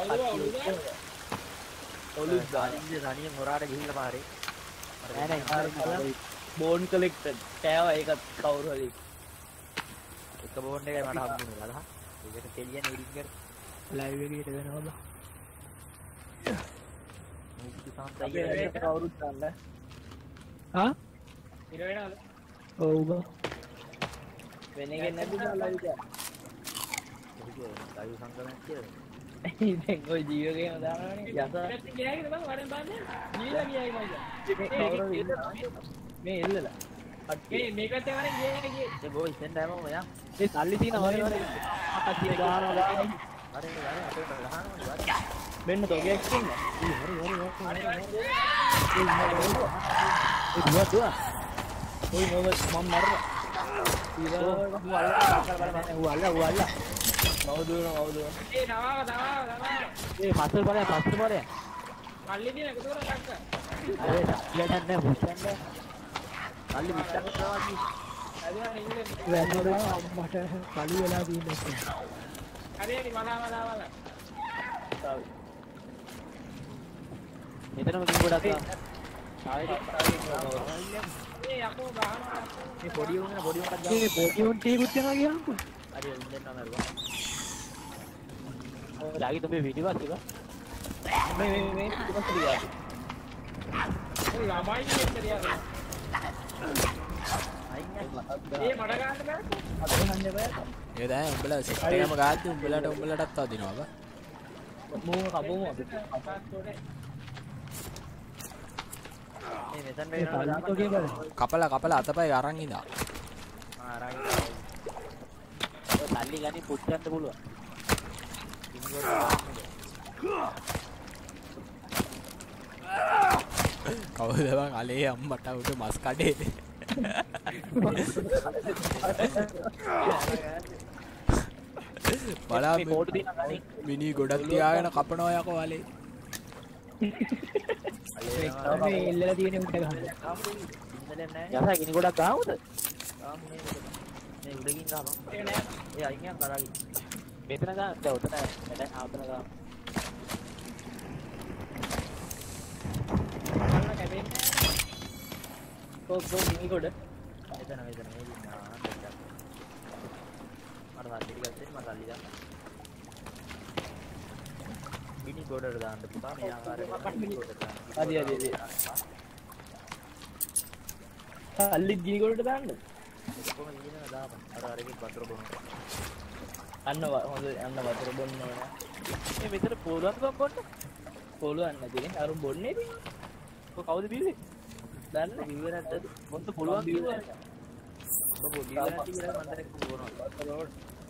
ඔලු ගානින්ද තනියෙන් හොරාට ගිහිල්ලා පාරේ නෑ බෝන් කලෙක්ටඩ් කෑවා ඒක කවුරු හරි එක බෝන් එකයි මට හම්බුනේ ලදා ඒකට කෙලියන ඉරින්ගර් ලයිව් එකේට වෙනවා බා මුක්ති සම්ප්‍රදාය කවුරුත් ගන්න හා ඉර වෙනවද ඔව් බා වෙන එකක් නැද්ද ලයිව් එක ලයිව් සංගමයක් කියලා ඉතින් ඔය ජීවකේම දානවනේ යස පැත්ත ගියාගෙන බං වරෙන් බන්නේ ගිහලා ගියායි මේ එල්ලලා මේ පැත්තේ වරෙන් ගියේ ඒ බෝ ඉතින් දැම්මම යා ඒ සල්ලි තියෙන වරේ අකතිය ගානවා වරේ අපේ ගහනවා මෙන්න තෝගයක් ඉන්න ඒ දුව ඔය මොම මම මරලා උවල්ලා මවදුන ඒ නවාව ඒ පස්සට බලය මල්ලි දින එකතු කරලා ටක්ක අරේ ඩක්ලට නැහැ මුස්සන්න අල්ලි විස්සක් කරනවා වැන්දලා අම්මට කලු වෙලා තියෙනවා හරියට මලා මෙතනම කින් ගොඩක් ඒ යකෝ ගහනවා මේ පොඩි උන් මේ පොඩි උන් ටීකුත් යනවා කියන්නකෝ හරි උන් දෙන්නම අරුවා ඔය ලාගි තුඹේ වීඩියෝ එකක් මේ ටිකක් දියා ඒ ළමයි ඉන්නේ ඒ මඩ ගන්න බෑ අද හන්ද බෑ ඒ දැන් උඹලා සෙට් එකම ගාද්දි උඹලටත් වදිනවා බා මූම කපමු අපි මේ මෙතන වෙනවා කපලා අතපය අරන් ඉඳා අරන් ඔය තල්ලි ගනි පුච්චන්න පුළුවන් කවුද බං අලේ අම්මට උඩ මස් කඩේ බලා මිනි ගොඩක් තියාගෙන කපනවා යකෝ අලේ මේ ඉල්ලලා තියෙන උන්ට ගහන්න යසා ගිනි ගොඩක් ගාමුද මේ උඩකින් ගාමු ඒ අයින් කරාගි මෙතන ගා දැන් උතන වැඩ ආවතන ගා මල්ලා කැපෙන්නේ කො මිනි කොට මෙතන මේ දිනා මට සල්ලි ටිකක් දෙන්න මට සල්ලි දාන්න මිනි ගොඩට දාන්න පුතා මේ ආකාරයට මිනි ගොඩට දාන්න හරි සල්ලි ගිනි කොටට දාන්න කොහොමද ඉන්නේ දාපන් අර අරගෙන වතුර බොන්න අන්න හොඳ අන්න වතුර බොන්න ඕන මේ මෙතන පොලුවක් බොන්න පොළොව නැතිනේ අර බොන්නේ ඉතින් කවුද බිව්වේ දන්න බිව්වේ නැද්ද මොන්ට පුළුවන් කිව්වා ඔබ බිව්වේ නැති කියලා මන්දරේ බොනවා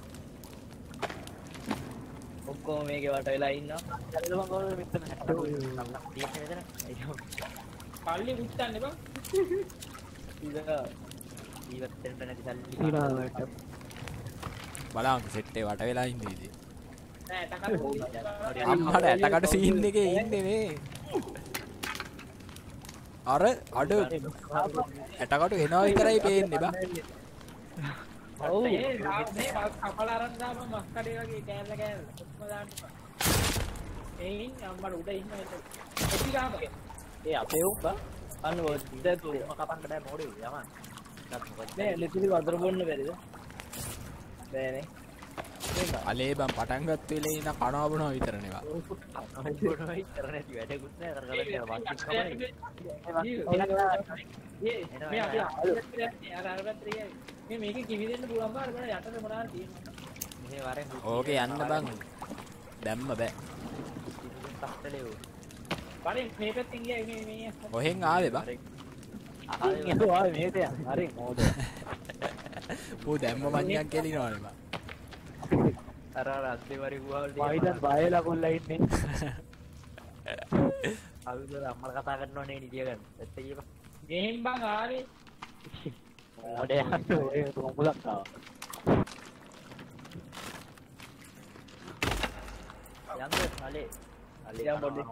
ඔක්කොම මේකේ වට වෙලා ඉන්නවා හරිද මම කවුරුද මෙතන තියෙන්නේ මෙතන පල්ලි මුත්තන්න බං ඉවත් දෙන්න නැති සල්ලි ඊළාවට බලන්න සෙට් එක වට වෙලා ඉන්නේ ඉතින් නෑ ටකල් අම්මට ඇටකට සීන් එකේ ඉන්නේ මේ අර අඩ ඇටකට එනවා විතරයි පේන්නේ බා ඔව් මේ කපලා අරන් දාපන් මස් කඩේ වගේ කෑල්ල ඔක්කොම දාන්න එයින් අම්මට උඩ ඉන්න එක කොපි ගාම ඒ අපේ උඹ අන්න වොද්ද කපන්න බෑ මොඩේ යමන් නේ ලිපිලි වතුර බොන්න බැරිද බෑනේ අලේ බං පටන් ගත්ත වෙලේ ඉන්න කනවා බොනවා විතර නෙවා මොනවයි කරන්නේ වැඩකුත් නෑ අර කරන්නේ වාක්‍ය මේ අපි අර පැත්තේ මේ මේකේ කිවි දෙන්න පුළුවන් බා අර බලන්න යටට මොනවාද තියෙන්නේ මෙහෙ වරෙන් ඕකේ යන්න බං දැම්ම බෑ පස්තලේ බලන්න මේ පැත්තෙන් ගියා මේ ඔහෙන් ආවේ බා අහන්නේ ආවේ මේක හරි මොඩ ඌ දැම්ම මඤ්ඤක් කෙලිනවනේ බා අර අස්සෙවරි ගුවවල වයිදන් බයලා කොල්ලා ඉන්නේ අවිද අම්මලා කතා කරනවනේ නිදිය ගන්න ඇත්ත කියපන් ගෙහින් බං ආවේ මොඩේ ඒ කොම්බලක් ආවා යන්න අලේ යම් පොඩි.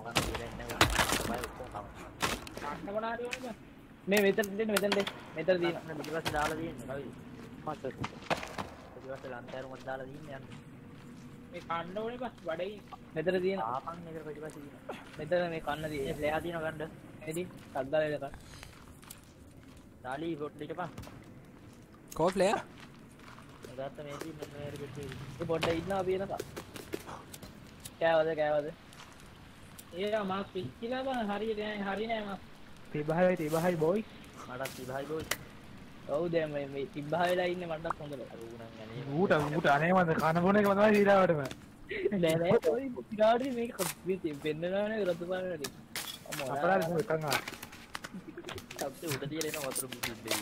කන්න මොනාද ඕනේ මේ මෙතන දෙන්න මෙතන දෙන්න මෙතන දින පිටිපස්සේ දාලා තියෙන්නේ කවුද මට පිටිපස්සේ ලන්තෑරුමක් දාලා තියෙන්නේ යන්න මේ කන්න ඕනේ බස් බඩේ මෙතන දින ආපන් එක පිටිපස්සේ දින මෙතන මේ කන්න දින ලෙයා දින ගන්න එදි සද්දාලේ දෙක දාලි පොට් දෙකපන් කෝ ෆ්ලෙයර් ගත්ත මේ දින මේ පිටිපස්සේ මේ පොඩ්ඩ ඉන්නවා අපි එනකම් කෑවද ඒ මාස් පිච්චිලා බං හරියට හරි නෑ මාස් තිබහයි බොයි මටත් ඉබහයි බෝයි ඔව් දැන් මේ තිබ්බහ වෙලා ඉන්නේ මටත් හොඳට අරුණන් යන්නේ ඌට අනේ මන්ද කන බොන එක තමයි ඊළාවටම නෑ ඔය පුතිරාඩි මේක කප්පි පෙන්නනවනේ රතු පාරට අපරාධ එකක් ආ අපිට උඩ තියලා එන වතුර බුදින්නේ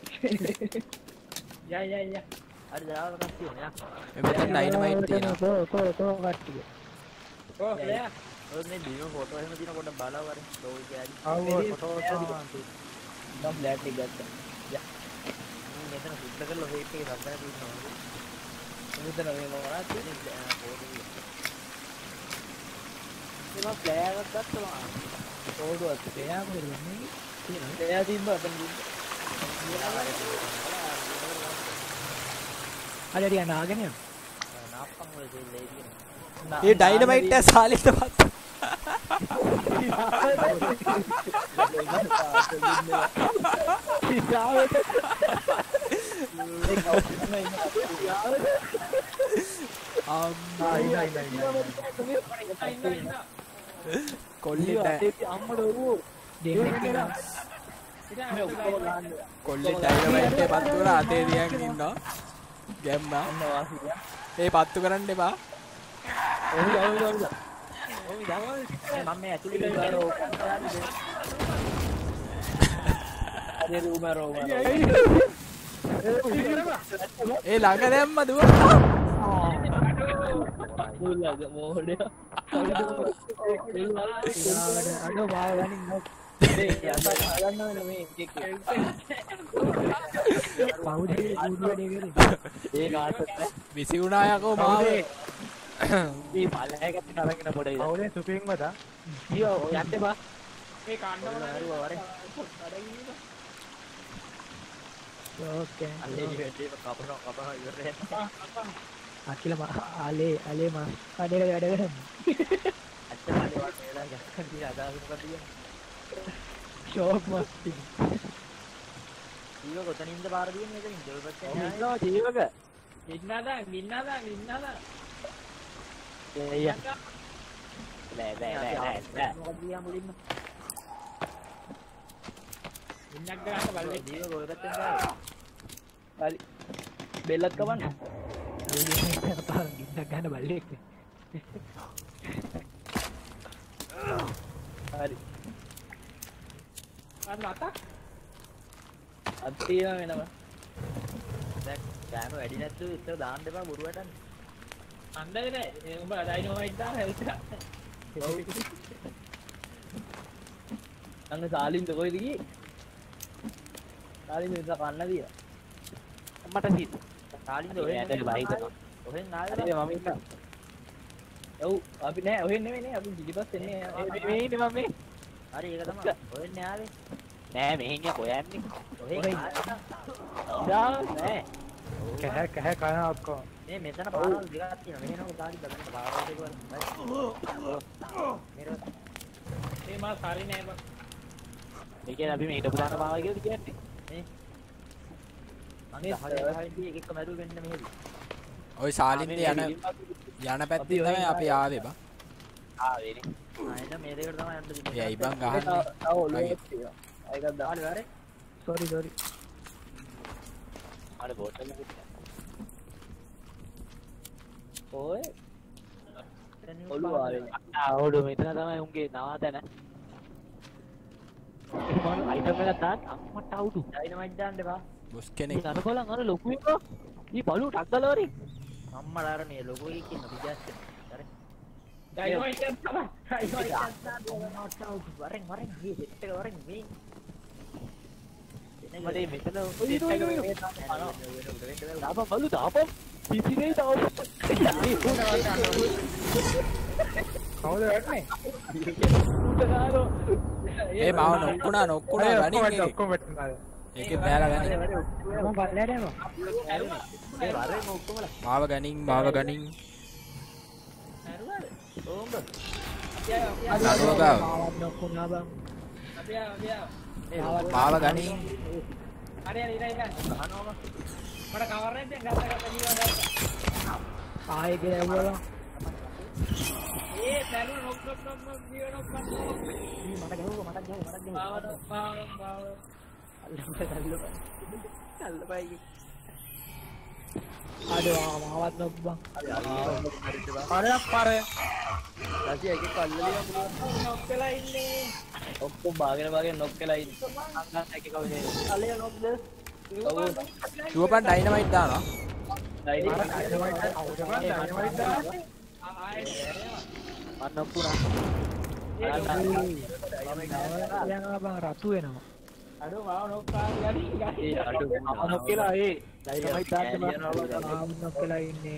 යා හරි දාලා කස්තිය නේ මෙතන ඩයිනමයිට් තියෙනවා කෝ කට්ටිය කො ලෑ ඔය මේ දින ෆොටෝ එහෙම තියෙන කොට බලව වරේ ලෝයි කෑලි ආව ෆොටෝ නම් ෆ්ලෑට් එක ගත්තා මෙතන සුද්ධ කරලා හේට් එකේ සද්දා තියෙනවා මෙතන මේ මොනවද ෆෝටෝ එක ඒක ෆ්ලෑර් එකක් ගත්තා කෝඩුවත් එයා මොකද වෙන්නේ තියෙනවා එයා තිබ්බා අපෙන් අර යන්න ආගෙන යන්න නාප්පන් වල දෙල්ලේ තියෙනවා ඒ ඩයිනමයිට් එක සාලිට පත් කොල්ලෙ ඩයිනමයිට් එක පත්තු කරලා අතේ තියන් ඉන්නවා ගැම්මා ඒ පත්තු කරන්න එපා මම මේ ඇතුලේ ඒ ළඟ දැම්ම දුව අඩෝ බාව ගනින් විසි වුණා යකෝ මාවේ මේ පල්ලයකට අරගෙන පොඩේ අවුලේ සුපින්ම දා ඊයෝ යන්න බා මේ කන්නවල වරේ ඕකේ අල්ලේ ඉවරේ කපනවා ඉවරේ අකිල ආලේ මස් කඩේක වැඩ කරන්නේ අච්චර වල වල වේලා ගන්න දින අදාහුන කතිය ෂෝක් මස්ති ඊව කොතනින්ද පාර දින්නේ එතනින් දෙල්පත් ඉන්නවා ජීවක ගින්නාදා නෑ මොකද ගියා මුලින්ම ඉන්නක් ගන්න බලන්න ජීව ගොල් පැත්තෙන් ගාව හරි බෙල්ලක් කවන්න ගින්නක් ගන්න බල්ලෙක් හරි අන්න අතක් අත්තිය වෙනම දැන් ගෑනු වැඩි නැත්තු ඉතල දාන්න එපා බොරු වැටන්නේ අන්දේ නෑ උඹ ඩයිනෝමයිට් දාලා හෙල්ට අන්න සාලින්ද කොයිද ගියේ සාලින්ද ඉත කන්න දියා මට හිත කාලින්ද ඔය ඇටේ බහිතනවා ඔහෙන් ආවේ හරි මම ඉන්නවා ඔව් අපි නෑ ඔහෙන් නෙමෙයි නේ අපි පිටිපස්ස එන්නේ මේ ඉන්නේ මම මේ හරි ඒක තමයි ඔහෙන් ආවේ නෑ මෙහෙන් යක් ඔය යන්නේ ඔහෙන් නෑ කහ කන ඔක්කොම මේ මෙතන පාරවල් දෙකක් තියෙනවා මෙහෙනම කාලි බගන්න පාරවල් දෙක වල මේ මා හරි නෑ බං ඒ කියන්නේ අපි මේ හිටපු දාන පාවයි කියලාද කියන්නේ නේ මම 10 10 එක එක මැරුව වෙන්න මෙහෙදි ඔය සාලින්ද යන පැත්තේ තමයි අපි ආවේ බං ආවේනේ ආයෙත් මේ දෙකට තමයි යන්න දෙන්නේ එයි බං ගහන්නේ ආ ඔලුවක් තියෙනවා ඒකක් දාන්න වරේ සෝරි අර බෝටල් එක ඔය ඔලුව ආවේ ආවඩු මෙතන තමයි උන්ගේ නවාතැන මම අයිටම් එකක් දාන්න අම්මට අවුඩු ඩයිනමයිට් දාන්න එපා බොස් කෙනෙක් අර බලන් අර ලොකු එක ඊ බලු ටක් දාලා වරේ අම්මලා අර මේ ලොකු එකක් ඉන්න පිටියස්ස හරි ඩයිනෝමයිට් තමයි වරෙන් මේ සෙට් එක වරෙන් මේ මට මෙතන දාපම් බලු දාපම් පිටිනේ දාපම් කවුද වැටනේ ඒ මාව නොක්කුණා ගනින් ඔක්කොම වැටෙනවා ඒකේ බෑලා ගනින් මම බල්ලට යනවා ඒ වරෙන් ඔක්කොමලා මාව ගනින් ඕඹ නඩුව ගාව නොකුණා බං අපි මාව ගනින් හරි අහනවම මට කවර් එකෙන් ගත්ත ජීව ආයෙ ගෑවුවා ඒ බැලු නොක් ජීව නොක් මට ගැහුවා පාව අල්ලපයි අඩෝ මාවත් නොක් බං පාරක් පාරය රසි එකේ කල්ලලිය නොක් වෙලා ඉන්නේ ඔක්කොම බාගෙන නොක් වෙලා ඉන්නේ අංගත් එකේ කවුද කලිය නොක්ද දුවපන් ඩයිනමයිට් දානවා අන්නපුරා යනවා බං රතු වෙනවා අඩෝ මාව නොක් කාලා ගනි අඩු නොක් කියලා ඒ ඩයිනමයිට් දාන්න නොක් වෙලා ඉන්නේ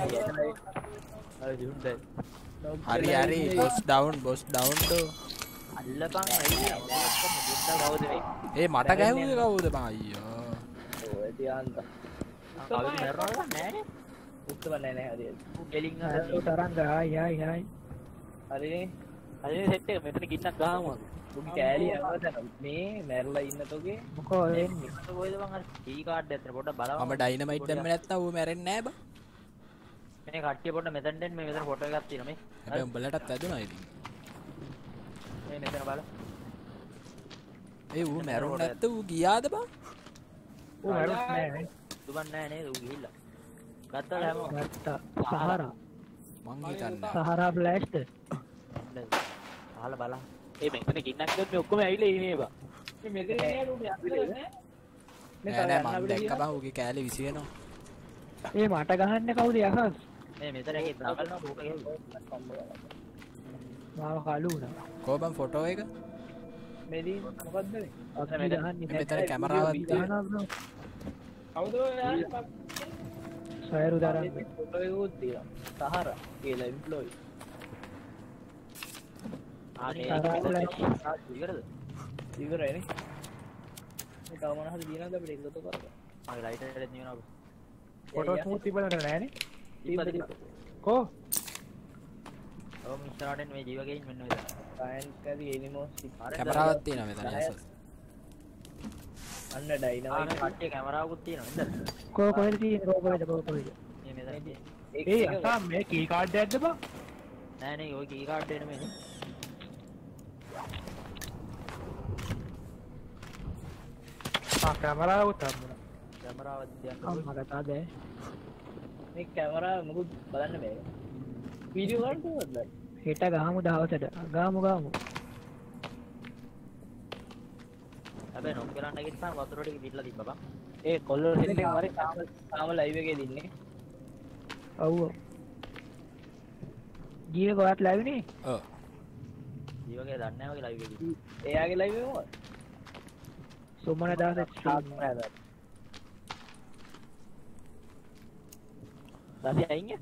අර ජුන්දයි හරි බොස් ඩවුන් ඩෝ අල්ලපන් ඇයි කවුද මේ ඒ මට ගැහුවේ කවුද බං අයියෝ ඔය තියන්ත කවුද මරනවා නෑනේ උත්තර නෑ හරියට ගෙලින් තරංග ආයි හරිනේ හරි සෙට් එක මෙතන ගින්නක් ගහමු උන් කෑලි යනවද මේ මැරලා ඉන්න තෝගේ මොකෝ එන්නේ කොහෙද බං අර කී කාඩ් එකත් පොඩ්ඩක් බලන්න මම ඩයිනමයිට් දැම්මේ නැත්තම් ඌ මැරෙන්නේ නෑ බං මේ කට්ටිය පොඩ්ඩක් මෙතෙන් දෙන්න මේ මෙතන ෆොටෝ එකක් තියෙනවා මේ හැබැයි උඹලටත් වැදුනා ඉතින් මේ මෙතන බලන්න ඒ ඌ මැරුණ නැත්නම් ඌ ගියාද බං ඌ මැරුත් නෑ දුබන් නෑ නේද ඌ ගිහිල්ලා ගත්තා හැමෝම ගත්තා සහරා මං හිතන්නේ සහරා බ්ලාස්ට් අහලා බලන්න ඒ මෙතන ගින්නක් දැම්ම මේ ඔක්කොම ඇවිල්ලා ඉන්නේ බං මේ මෙතන නෑ උඹ යන්නේ නෑ මං දැක්ක බං ඌගේ කෑලි විසි වෙනවා ඒ මට ගහන්නේ කවුද යකස් මේ මෙතන එකේ දාගන්නවා බෝක ගහලා මාව කලු වුණා කෝ බං ෆොටෝ එක මෙදී මොකද්ද මේ අපි ගහන්නේ මෙතන කැමරාවක් තියෙනවා කවුද ඔයා සයරු දරන්න ෆොටෝ එකකුත් තියෙනවා සහරා කියලා එම්ප්ලොයි ඉවරද ඉවරයිනේ මේ තව මොන හරි දිනනද අපිට එකතු කරලා මගේ ලයිටර් එකේ නියනවා ෆොටෝ ස්මූත් තිබුණාට නෑනේ ඉපදින කෝ ඔව් මිස්ටර් මේ ජීවකෙයින් මෙන්න මෙතන සයන්ස් කදී එනිමෝස් කැමරාවක් තියෙනවා මෙතන යසස් අන්න ඩයිනමයිට් කට්ටිය කැමරාවකුත් තියෙනවා නේද කෝ කොහෙද තියෙන්නේ කෝ කොහෙද මේ මෙතන ඒ අසා මේ කී කාඩ් එකක්ද බං නෑ නේ ඔය කී කාඩ් එක නෙමෙයි කැමරාවකුත් හම්බුණා කැමරාවක් තියන්න අම්මා කතාද මේ කැමරාව මොකුත් බලන්න බෑ වීඩියෝ ගන්න කොහොමද හෙට ගහමු දවසට ගාමු හැබැයි නොක් කරන්න ගිහින් වතුර ටික දීලා තිබ්බා බං ඒ කොල්ලෝ සෙට් එක මරේ තාම ලයිව් එකේ දින්නේ ඔව් ගියේ කොහත් ලයිව්නේ ඔව් ජීවකේ දන්නේ නැහැ වගේ ලයිව් එකේ එයාගේ ලයිව් එක මොකද සුමන දාස දැන් අයින්නේ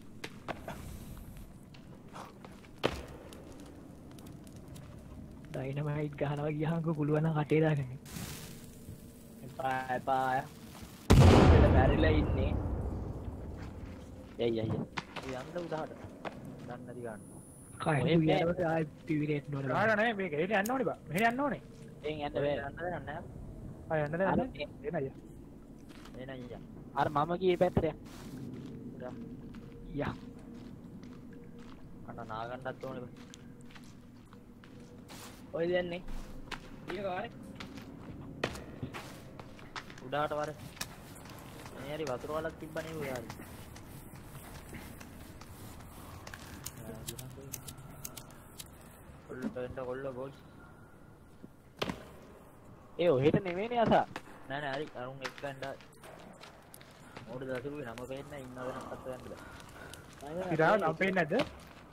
ඩයිනමයිට් ගහනවා ගියාම පුළුවන් නම් කටේ දාගන්න එපා එතන බැරිලා ඉන්නේ යන්න උදාහට දන්න නැති ගන්න කයි යනකොට ආයි පිවිරේට් නෝන ගහලා නෑ මේක එහෙට යන්න ඕනේ බා මෙහෙට යන්න ඕනේ එන් යන්න බෑ යන්න දෙන්න නැහැ ආ යන්න දෙන්න එන අයියා එන අයියා අර මම ගියේ පැත්තට යා අන්න නාගන්නත් ඕනේ බං ඔය දෙන්නේ ඊය කාරේ උඩාට වර මේ හරි වතුර වලක් තිබ්බනේ උඩාට කොල්ල ගෝල් ඒ ඔහෙට නෙමෙයිනේ අසා නෑ නෑ හරි අරුන් එක්ක ගන්න ඕඩ දසුරුවේ නම පේන්න ඉන්නවද නැත්ද ගන්න බෑ ඉරා නම් පේන්නේ නැද්ද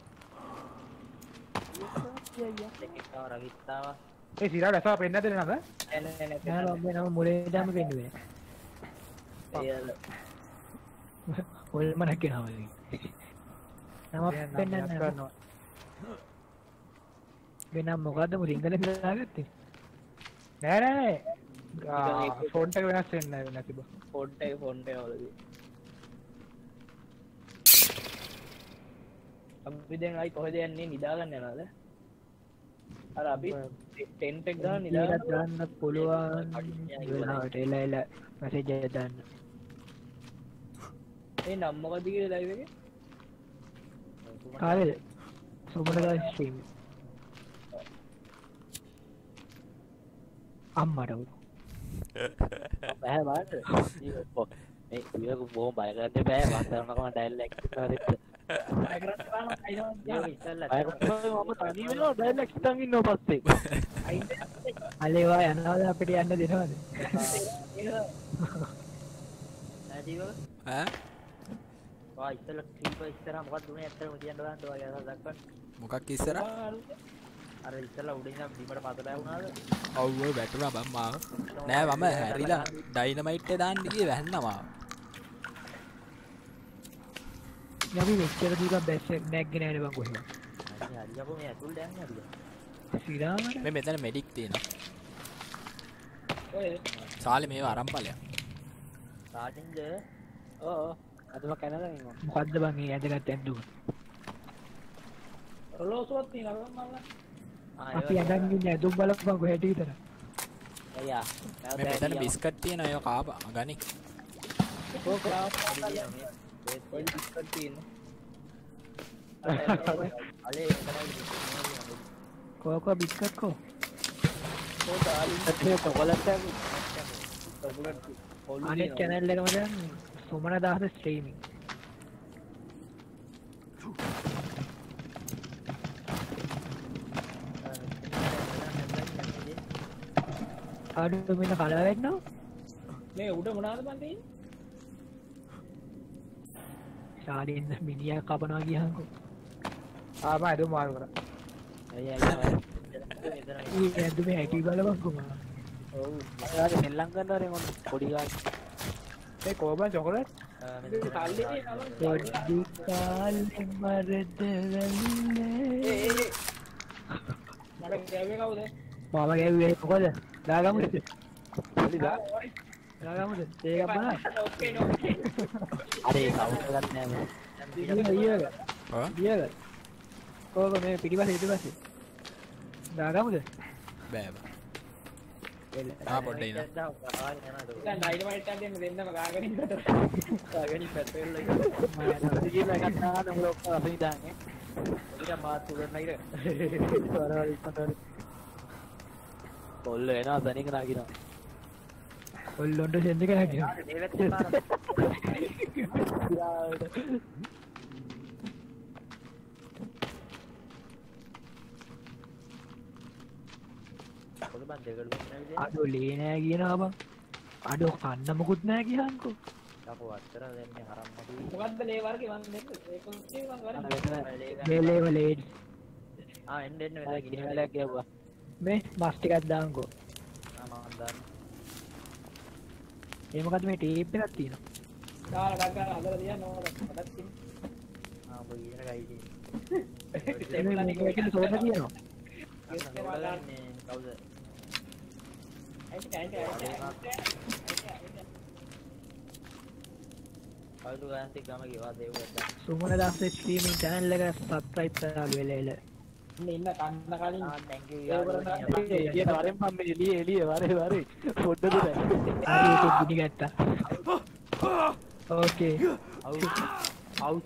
එකව රගිත්තාව ඒ සිරාට ඇසව පේන්නේ නැද්ද නේද නෑ නෑ මම නම මුලේ ඉඳන්ම පෙන්නුවේ ඔල්ම නැකිනවා නම පෙන්නන්න කරනවා වෙනම් මොකද්ද මුලින්දල දාගත්තේ නෑ ෆොන්ට් එක වෙනස් වෙන්නේ නැති බා ෆොන්ට් එක වලදී අපි දැන් ආයි කොහෙද යන්නේ නිදාගන්න යනවාද අර අපි ටෙන්ට් එක ගන්න නිදාගන්න දාන්න පුළුවන් වෙලාවට එල මැසේජ් එක දාන්න ඒ නම් මොකද කියලා ලයිව් එකේ කාලේද සුමනදා ස්ට්‍රීම් අම්මට උ බෑ බාට මේ ඉවක බොහොම බය කරන්න බෑ වස්තරනකම ඩයලොග් අලේවා යනවාද අපිට යන්න දෙනවද ඈ වා ඉතල ක්‍රීපර් ඉස්සරහා මොකක්ද උනේ ඇත්තටම කියන්න දාන්න ඔයා දක්වන්න මොකක් ඉස්සර අර ඉතල උඩින් නම් බිමට පතලා වුණාද ඔව් ඔය වැටුණා බම් මාව නෑ මම හැරිලා ඩයිනමයිට් එක දාන්න ගියේ වැන්නා යවි මෙච්චර දුරක් බැස් නැග්ගේ නෑනේ බං කොහෙද හරි අපෝ මේ ඇතුළට යන්නේ හරිද සිරාමට මේ මෙතන මෙඩික් තියෙනවා. ඔය සාලේ මේව අරන් ඵලයක්. සාටින්ද ඕ අදම කැනලා ඉන්නවා. මොකද්ද බං මේ ඇදගත් ඇද්දුම රොලෝසුවක් තියෙනවා මල්ලා. අපි අදන් ඉන්නේ ඇදුම් බලපන් කොහෙට විතර අයියා මේ මෙතන බිස්කට් තියෙනවා ඒක කාපා ගනි. ඕක ඔය බිස්කට් තියෙනවා. අලේ කෝ බිස්කට් කෝ ඕක ආලිත් චොකලට් එක චොකලට් අනෙක් channel එකම දැන් සුමන දාස ස්ට්‍රීමින් ආඩු මෙන්න කලව වෙන්නවා මේ උඩ මොනවද මන් තියෙන්නේ? ශාලින් මිනිහා කපනවා ගියහන්කෝ ආම අද මාරු කරා. අයියා ඊ ඇදුමේ ඇටි බලපන්කෝ මම ඔව් මම සෙල්ලම් කරනවා රේ මොන පොඩි ගාන. මේ කෝබන් චොකලට් මෙතන කල්ලි තියෙනවා. පොඩි කාලේ මරද වෙන්නේ මට ගෑවේ කවුද? මම ගැව්වේ මොකද දාගමුද දාගමුද ඒක බලන්න ඕකේ නෝකේ. අර ඒ කවුන්ට් එකක් නෑ මේ. ඔව් ගියද කෝක මේ පිටිපස්සේ දාගමුද බෑ බෑ. ආ පොඩ්ඩේ ඉන්න. දැන් ඩයිනමයිට් එකක් දෙන්න දෙන්නම ගාගෙන ඉන්නට. ගාගෙන පැට්‍රෝල් එක ඉතින් එකක් දාන්න උඹ ඔක්කොම අපිට දාන්නේ. ඊට මාත් උඩ නයිද වරවල් ඉස්සරහ. කොල්ල එනවා තනියක නාගිනවා. ඔල්ලොන්ට සෙන්ද එක හැකියා මේ වැත්තේ පාර පොඩි බන් දෙකට වෙන්නේ අඩෝ ලේ නෑ කියනවා බං අඩෝ කන්න මොකුත් නෑ කියහන්කෝ අපෝ අත්තර දෙන්නේ හරම්මදි මොකද්ද ලේ වර්ගේ මන් දෙන්න. ඒක උත්තේ මන් වරන. මේ ලේව ලේඩ් එන්න ගිනි වෙලා වැලක් ගැව්වා. මේ මස් ටිකක් දාන්කෝ මම දාන්න ඒ මොකද මේ ටේප් එකක් තියෙනවා කාලා ගගන අදලා තියන්න ඕනද? මටත් තියෙන. ඔබ ඉගෙන ගයිදී මේ මේකේ සෝඩ තියෙනවා මේ කවුද කවුද ගාන්ති ගම ගෙවා දෙවුවා සුමන දාස ස්ට්‍රීමින් channel එක subscribe කරලා වෙලෙල ඉන්න කන්න කලින් thank you එළියට වරෙන් මම මේ එළිය වරේ පොඩ්ඩ දුර. හරි ඒක ගිනි ගත්තා ඕකේ out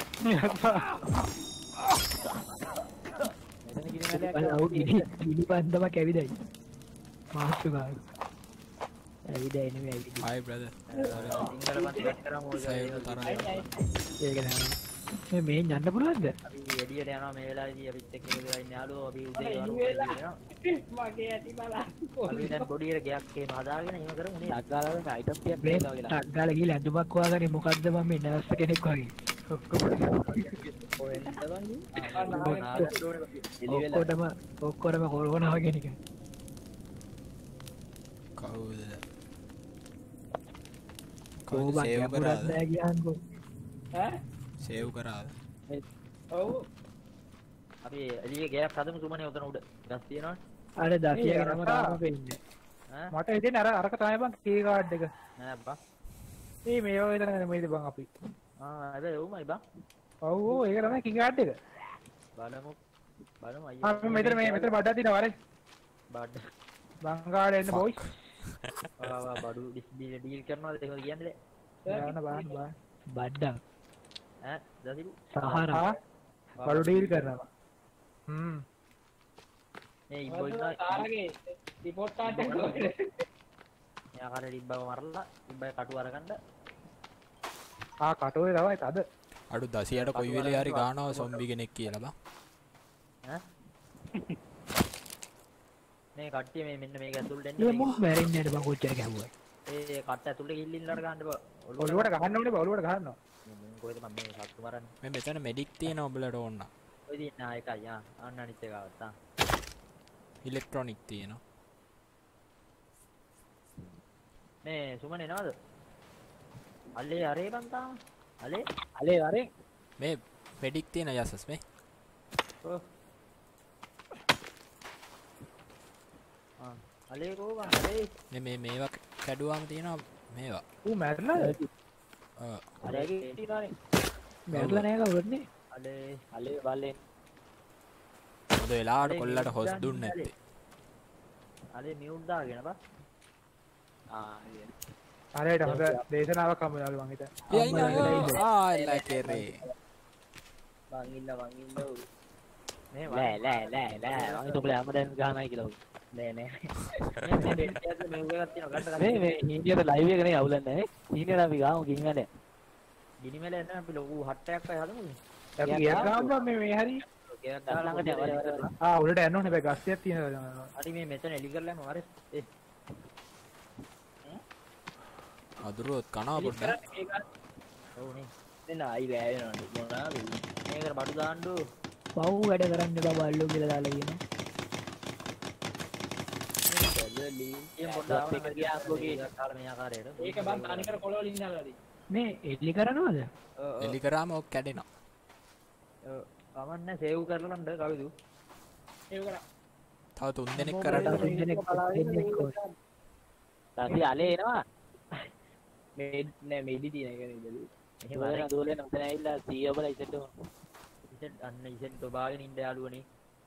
මෙතන ගිනි වැලක් බලව ගිනි පන්දම කැවිදයි මාස්තු ගාන ඇවිදයි නෙමෙයි ඇවිදයි hi brother. සිංහල පන්ති කට් කරමු සේව තරයි. ඒක නෑ මේ යන්න පුළුවන්ද අපි එළියට යනවා මේ වෙලාවේදී අපිත් එක්ක එකතු වෙලා ඉන්න යාළුවෝ අපි උදේ වරුව යනවා මගේ ඇති බලන්න. අපි දැන් බොඩි එක ගයක් එහෙම හදාගෙන එහෙම කරමු නේ ටක් ගාලා වෙන අයිටම් ටිකක් මේ තියෙනවා කියලා. ටක් ගාලා ගිහලා ඇඳුමක් හොයාගන්නේ මොකද්ද මම මේ නර්ස් කෙනෙක් වගේ ඔක්කොටම කොරෝනා වගේ නිකන් කවුද? කොහොමද කවුද සේව් කරාද? නෑ කියහන්කෝ ඈ? සේව් කරාද? ඔව්. අපි එළියේ ගයක් හදමු සුමනේ උතන උඩ ගස් තියෙනවනේ අර දසියගෙනම තාම වෙන්නේ ඈ මට හිතෙන්නේ අරක තමයි බං කී කාඩ් එක. නෑ බා මේ මේවා විතර නෙමෙයිද බං අපි. හැබැයි ඔව්මයි බා ඔව් ඔව් ඒක තමයි කී කාඩ් එක. බලමු ආ මෙතන මෙතන බඩක් දිනවා වරේ. බඩ බංගාඩ එන්න බොයිස්. බඩු ඩීල් කරනවාද එහෙම කියන්නේ බලන්න බඩ්ඩක් ඈ දසිලු සහරා බඩු ඩීල් කරනවා. මේ ඉබ්බෝ ඉන්න තාරගේ රිපෝට් කාඩ් එක කොහෙද? එයා කාරේ ඉබ්බව මරලා ඉබ්බයි කටු අරගන්න ආ කටෝේ තමයි තද. අඩු 16ට කොයි වෙලේ හරි ගානවා සොම්බි කෙනෙක් කියලා බං. ඈ මේ කට්ටිය මේ මෙන්න මේක ඇතුළට එන්න මේ මොස් මැරෙන්නේ නැහැ බං කොච්චර ගැහුවා ඒ කට ඇතුළට ගිහින් ඉන්නවට ගන්න බා ඔළුවට ගහන්න ඕනේ බා ඔළුවට ගහනවා. කොහෙද මම මේ සත්තු මරන්නේ මේ මෙතන මෙඩික් තියෙනවා ඔබලට ඕන නම්. ඔය දින එකයි අන්න අනිත් එක ආවා ඉලෙක්ට්‍රොනික් තියෙනවා. මේ සුමනේ නේද අල්ලේ අරේ බං තාම අලේ අලේ වරේ මේ මෙඩික් තියෙන යසස් මේ. ඔව් අලේ කෝවන් අලේ මේ මේවා කැඩුවාම තියෙනවා මේවා. ඌ මැරලාද? ඔව්. අලේ තියෙනවානේ. මැරලා නෑ කවුරුත් නේ. අලේ බලෙන්. හොඳ වෙලාවට කොල්ලට හොස් දුන්නේ නැත්තේ. අලේ මියුට් දාගෙන බා. හරියට හොඳ දේශනාවක් හම්බුනාලු මං හිතා. එලා කෙරේ. මං ඉන්න මේ ලෑ මම තුඹල හැමදාම ගහනයි කියලා නෑ නෑ මේ එකක් තියෙනවා ගන්න මේ ඉන්දියාවේ ලයිව් එක නේ අවුලන්නේ නේ ඉන්නේ අපි ගාමු ගින්නනේ ගිනිමෙල එන්න අපි ලොකු හට්ටයක් අය හදමුද අපි ගියා ගාමු මේ හරි ගෙයක් ළඟට වර උඩට යන්න ඕනේ බෑ ගස්සියක් තියෙනවා. හරි මේ මෙතන එලි කරලාම වර අදුරුවත් කනවා පොඩ්ඩක්. ඔව් නේ දෙන්න ආයි වැවෙනවනේ මොනවාද මේකට බඩු දාන්නු පව් වැඩ කරන්න බබා අල්ලෝ කියලා දාලා කියනවා. ඉතින් පොඩ්ඩක් එක ගියාකෝගේ කාලේ ආකාරයට ඒක බං තනිකර කොළවල ඉන්නලාදී මේ එඩ්ලි කරනවද? එලි කරාම ඔක් කැඩෙනවා. ඔව් කවන්න සේව් කරලා නම් කවිදු ඒක කරා තව 3 දෙනෙක් කරලා තාසි අලේ එනවා මේ නෑ මේදි තියෙන එක නේද එහෙම අර දුවලේ නැතන ඇවිල්ලා සීයෝ බල ඉසෙට ඉතින් අන්න ඉතින් තෝබාගෙන ඉන්න යාළුවනේ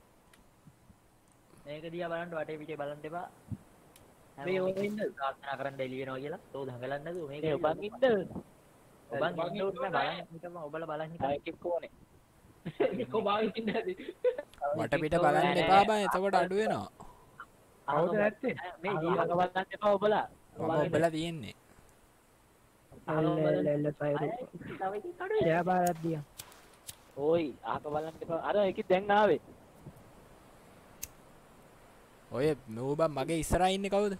මේක දිහා බලන්න වටේ පිටේ බලන්න එපා මේ ඔය ඉන්න ප්‍රාර්ථනා කරන්න එළි වෙනවා කියලා තෝ දඟලන්නේ නැතුව මේක ඔබන් ඉන්න ඔබන් ඉන්න ඕනේ බලන්න හිටම ඔබලා බලන්න හිටම එකෙක් ඕනේ කො බාගෙන ඉන්නදී වට පිට බලන්න එපා බං එතකොට අඩු වෙනවා. කවුද නැත්තේ? මේ ජීවක බලන්න එපා ඔබලා මම ඔබලා තියෙන්නේ. එල්ල සයිරු. එයා බාරක් දියා. ඕයි අහක බලන්න එපා අර එකේ දැන් ආවේ ඔය නෝබන් මගේ ඉස්සරහා ඉන්නේ කවුද?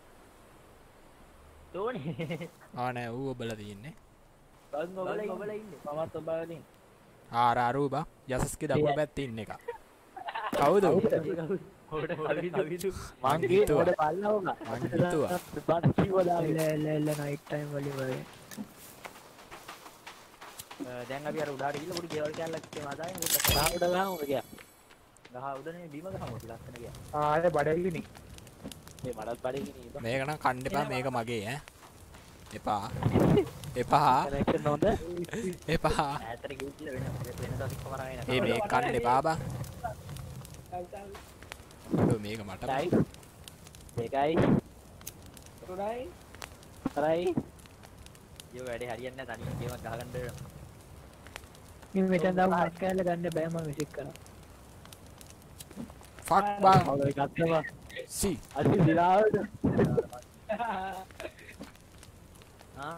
තෝනේ නෑ ඌ ඔබලා තියෙන්නේ. බං ඔබලා ඉන්නේ මමත් ඔබලා ඉන්නේ ආරාරූ බං යසස්ගේ දකුණු පැත්තේ ඉන්න එක. කවුද? ඔබට කවිදු මං ගියේ ඔබ බලලා උනා මං හිතුවා. බණ කිව්වලා එල්ල නයිට් ටයිම් වලින් වගේ. දැන් අපි අර උඩාට ගිහලා පොඩි ගෙවල් කැලලක් තියෙන ආදායම උඩට උඩ ගහමු ගියා ගහ උඩනේ බීම ගහමු අපි ලස්සන ගියා ආයේ බඩගිනි. මේ මඩත් බඩේ ගිනී බා මේක නම් කන්න එපා මේක මගේ ඈ. එපා. එපා. කනෙක්ෂන් හොඳ එපා. ඈතට ගිහිල්ලා වෙන දවසක් කමරගෙන මේක කන්න එපා බං. මේක මට ඩයි දෙකයි උඩයි හතරයි යෝ වැඩේ හරියන්නේ නැහැ තනියෙන් ගේමක් ගහගන්න වෙනවා මේ මෙතන දාපු මස් කෑල්ල ගන්න බෑ මම විසික් කරා. ෆක් බං. ඔය ගත්තම සි. අසි දිලාවද ආ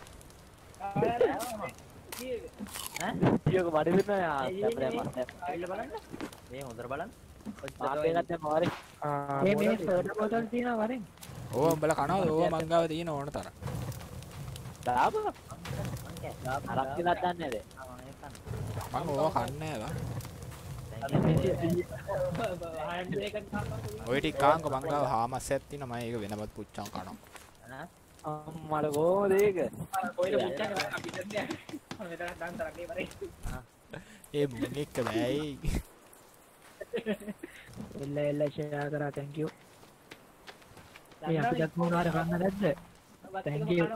ඊයක මඩ වින්න අපේ මස් ඇවිල්ලා බලන්න මේ හොඳට බලන්න ආපේ ගත්තම මාරේ මේ සෝඩා බෝතල් තියෙනවා වරෙන්. ඕව උඹලා කනවද? ඕව මං ගාව තියෙන ඕන තරම්. දාපම අරක් කියලා දන්නේ නැද මං ඕව කන්නේ නෑ හෑන්ඩ් එකක් ගන්න බං. ඔය ටික කාංක මං ගාව හාමස් එකක් තියෙනවා මම ඒක වෙනමත් පුච්චන් කනවා. අම්මල කොහොමද ඒක කොයිද පුච්චා කරා අපිට දැන් මෙතන දාන්න තරගේ වරේ ඒ මුන් එක්ක බෑයි. එල්ල ෂෙයා කරා thank you. මේ අපිට මොනවාර ගන්න නැද්ද? thank you.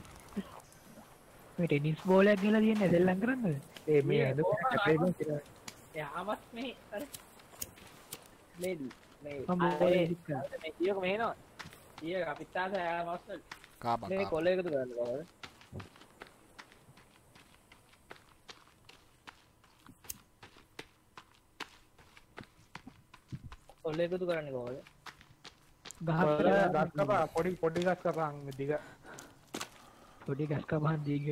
මේ ටෙනිස් බෝලයක් ගෙනලා තියන්නේ සෙල්ලම් කරන්නද? මේ අද යාමත් මේ අර ලේඩි මේ මේ ඊයක මෙහෙනවා ඊය අපිට තාස යාමත් කාබන් මේ කොළ එකතු කරන්න කොහොමද කොල්ල එකතු කරන්නේ කොහොමද ගස් කපා පොඩි ගස් කපන් දිග පොඩි ගස් කපන් දිග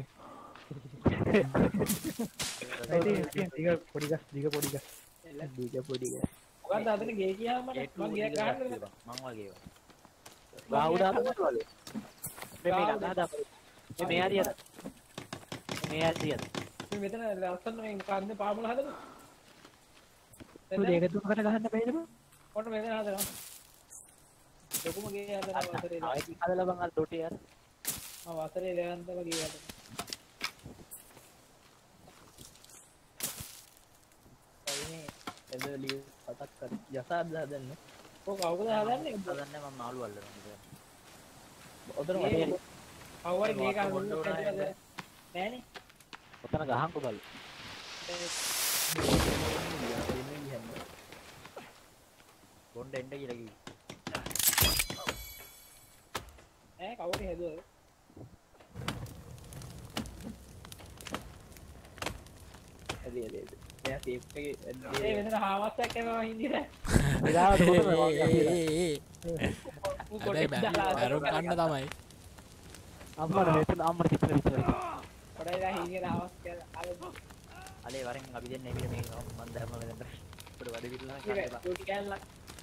දිග පොඩි ගස් දිග පොඩි ගස් මොකක්ද අතන ගේ කියාම මම ගේ ගහන්න මං වගේ බාහුඩ හදන්නවලු මේ නගහදා මේ හරියට මේ හරියට මේ මෙතන ලස්සන මේ කන්නේ පාමුල හදනවා ඒක තුනකට ගහන්න බැයිද බං? ඔන්න මෙතන හදනවා ලොකුම ගේ හදනවා වසරේ ආයෙත් හදලා බං අර ඩොටේ අර මම වසරේ ලෙවන්තව ගේ හදනවා අයිනේ එදලි පතක් කර යසාද හදන්න ඔය කවුද හදන්නේ? හදන්නේ මම මාළු අල්ලනවා. ඔතන කවුරුයි මේක නෑනේ. ඔතන ගහන්කො බලු. බොණ්ඩ එන්න කියලා කිව්වා. ඈ කවුරු හැදුවද? එදී. මෙයා සේෆ් එකේ ඒ වෙනද හාවස්සක් එනවා හින්දිද? එදාට කොහොමද අරුම් කන්න තමයි අම්මට මෙතන අම්මට කිප්පල විතර පොඩයිලා හින්දිද හාවස් කියලා ආවද? අලේ වරෙන් අපි දෙන්නේ මේක මම දැම්ම මෙතන. පොඩ වැඩ පිළිලා ඉතින් ටෝටි කෑල්ලක්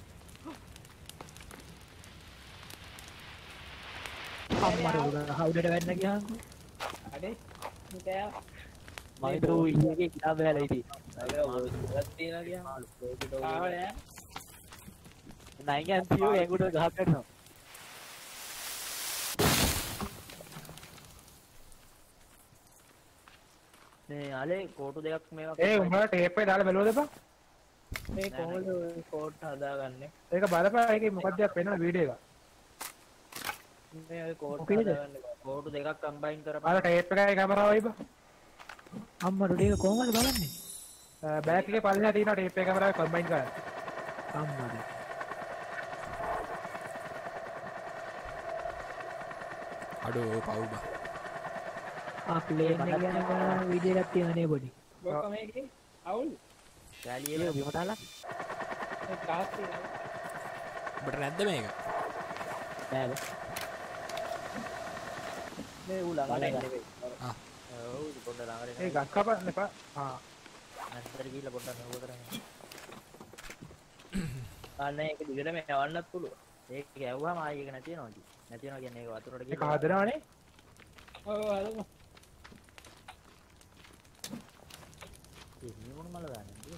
අම්මට උඩට වැන්න ගියාම අඩේ මුතයා මම හිතුවා ඌ ඊයේ කියා බෑලා ඉතින් අර ඔයත් තියනවා කියනවා ආවනේ නයින් ඇන්තියෝ එංගුට ගහක් කරනවා මේ අලේ කෝටු දෙකක් මේවා ඒ උඹලා ටේප් එක දාලා බලුවද බං? මේ කොහොමද කෝඩ් හදාගන්නේ ඒක බලපන් ඒකේ මොකක්ද වෙනවද වීඩියෝ එක. මේ ඔය කෝඩ් මොකේද? හදාගන්නේ කෝටු දෙකක් කම්බයින් කරපන්. අර ටේප් එකයි කැමරාවයි බං. අම්මට ඒක කොහොමද බලන්නේ බෑක් එකේ පල්ලෙහා තියෙනවා ටේප් එක කැමරාව කම්බයින් කරලා. අම්මට අඩෝ පව් බා ප්ලේන් එක ගැන වීඩියෝ එකක් තියෙනනේ පොඩි බොක්ක මේකේ අවුල් රැලියේ ඒක බිම දාලා මේ කාස් තියෙනවා ඔබට නැද්ද මේක නෑද මේ උ ළඟට නෙවෙයි ඔව් පොඩ ළඟට ඒ ගස් කපන්න එපා. නැත්තර ගිහිල්ලා පොඩ්ඩක් නෝ කරගෙන. අනේ ඒක දිගටම යවන්නත් පුළුවන් ඒක ගැව්වම ආයෙ ඒක නැති වෙනවා කි. නැති වෙනවා කියන්නේ ඒක වතුරට ඒක ගිහලා හදනවනේ. ඔව් හදමු ඒ නියුණු මල දාන්නේ.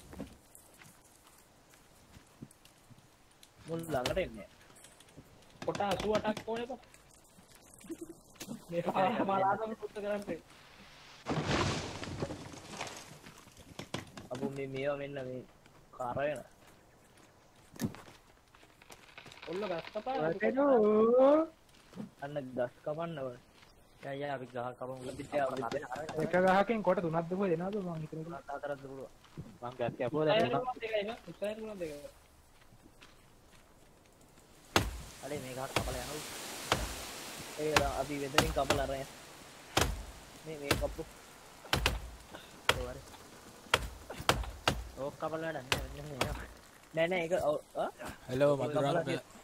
මුල් ළඟට එන්නේ කොට 88ක් ඕනේ බා මේ මාලාදම පුත් කරන්නේ අපු මේ මේවා මෙන්න මේ කරගෙන ඔල්ල ගස් කපා අන්න ගස් කපන්න ඕනේ යා අපි ගහ කපමු. එක ගහකින් කොට තුනක් දුව දෙනවද මං හිතන්නේ. හතරක් දුරුවා. මං ගස් කැපුවා දැන් අලේ මේ ගහක් කපලා යනවා. ඒක අපි වෙදරින් කපලා අරන් මේ කප්පු ඔව් ඕක කපලා වැඩක් නෑ නෑ ඒක හෙලෝ මදුරන්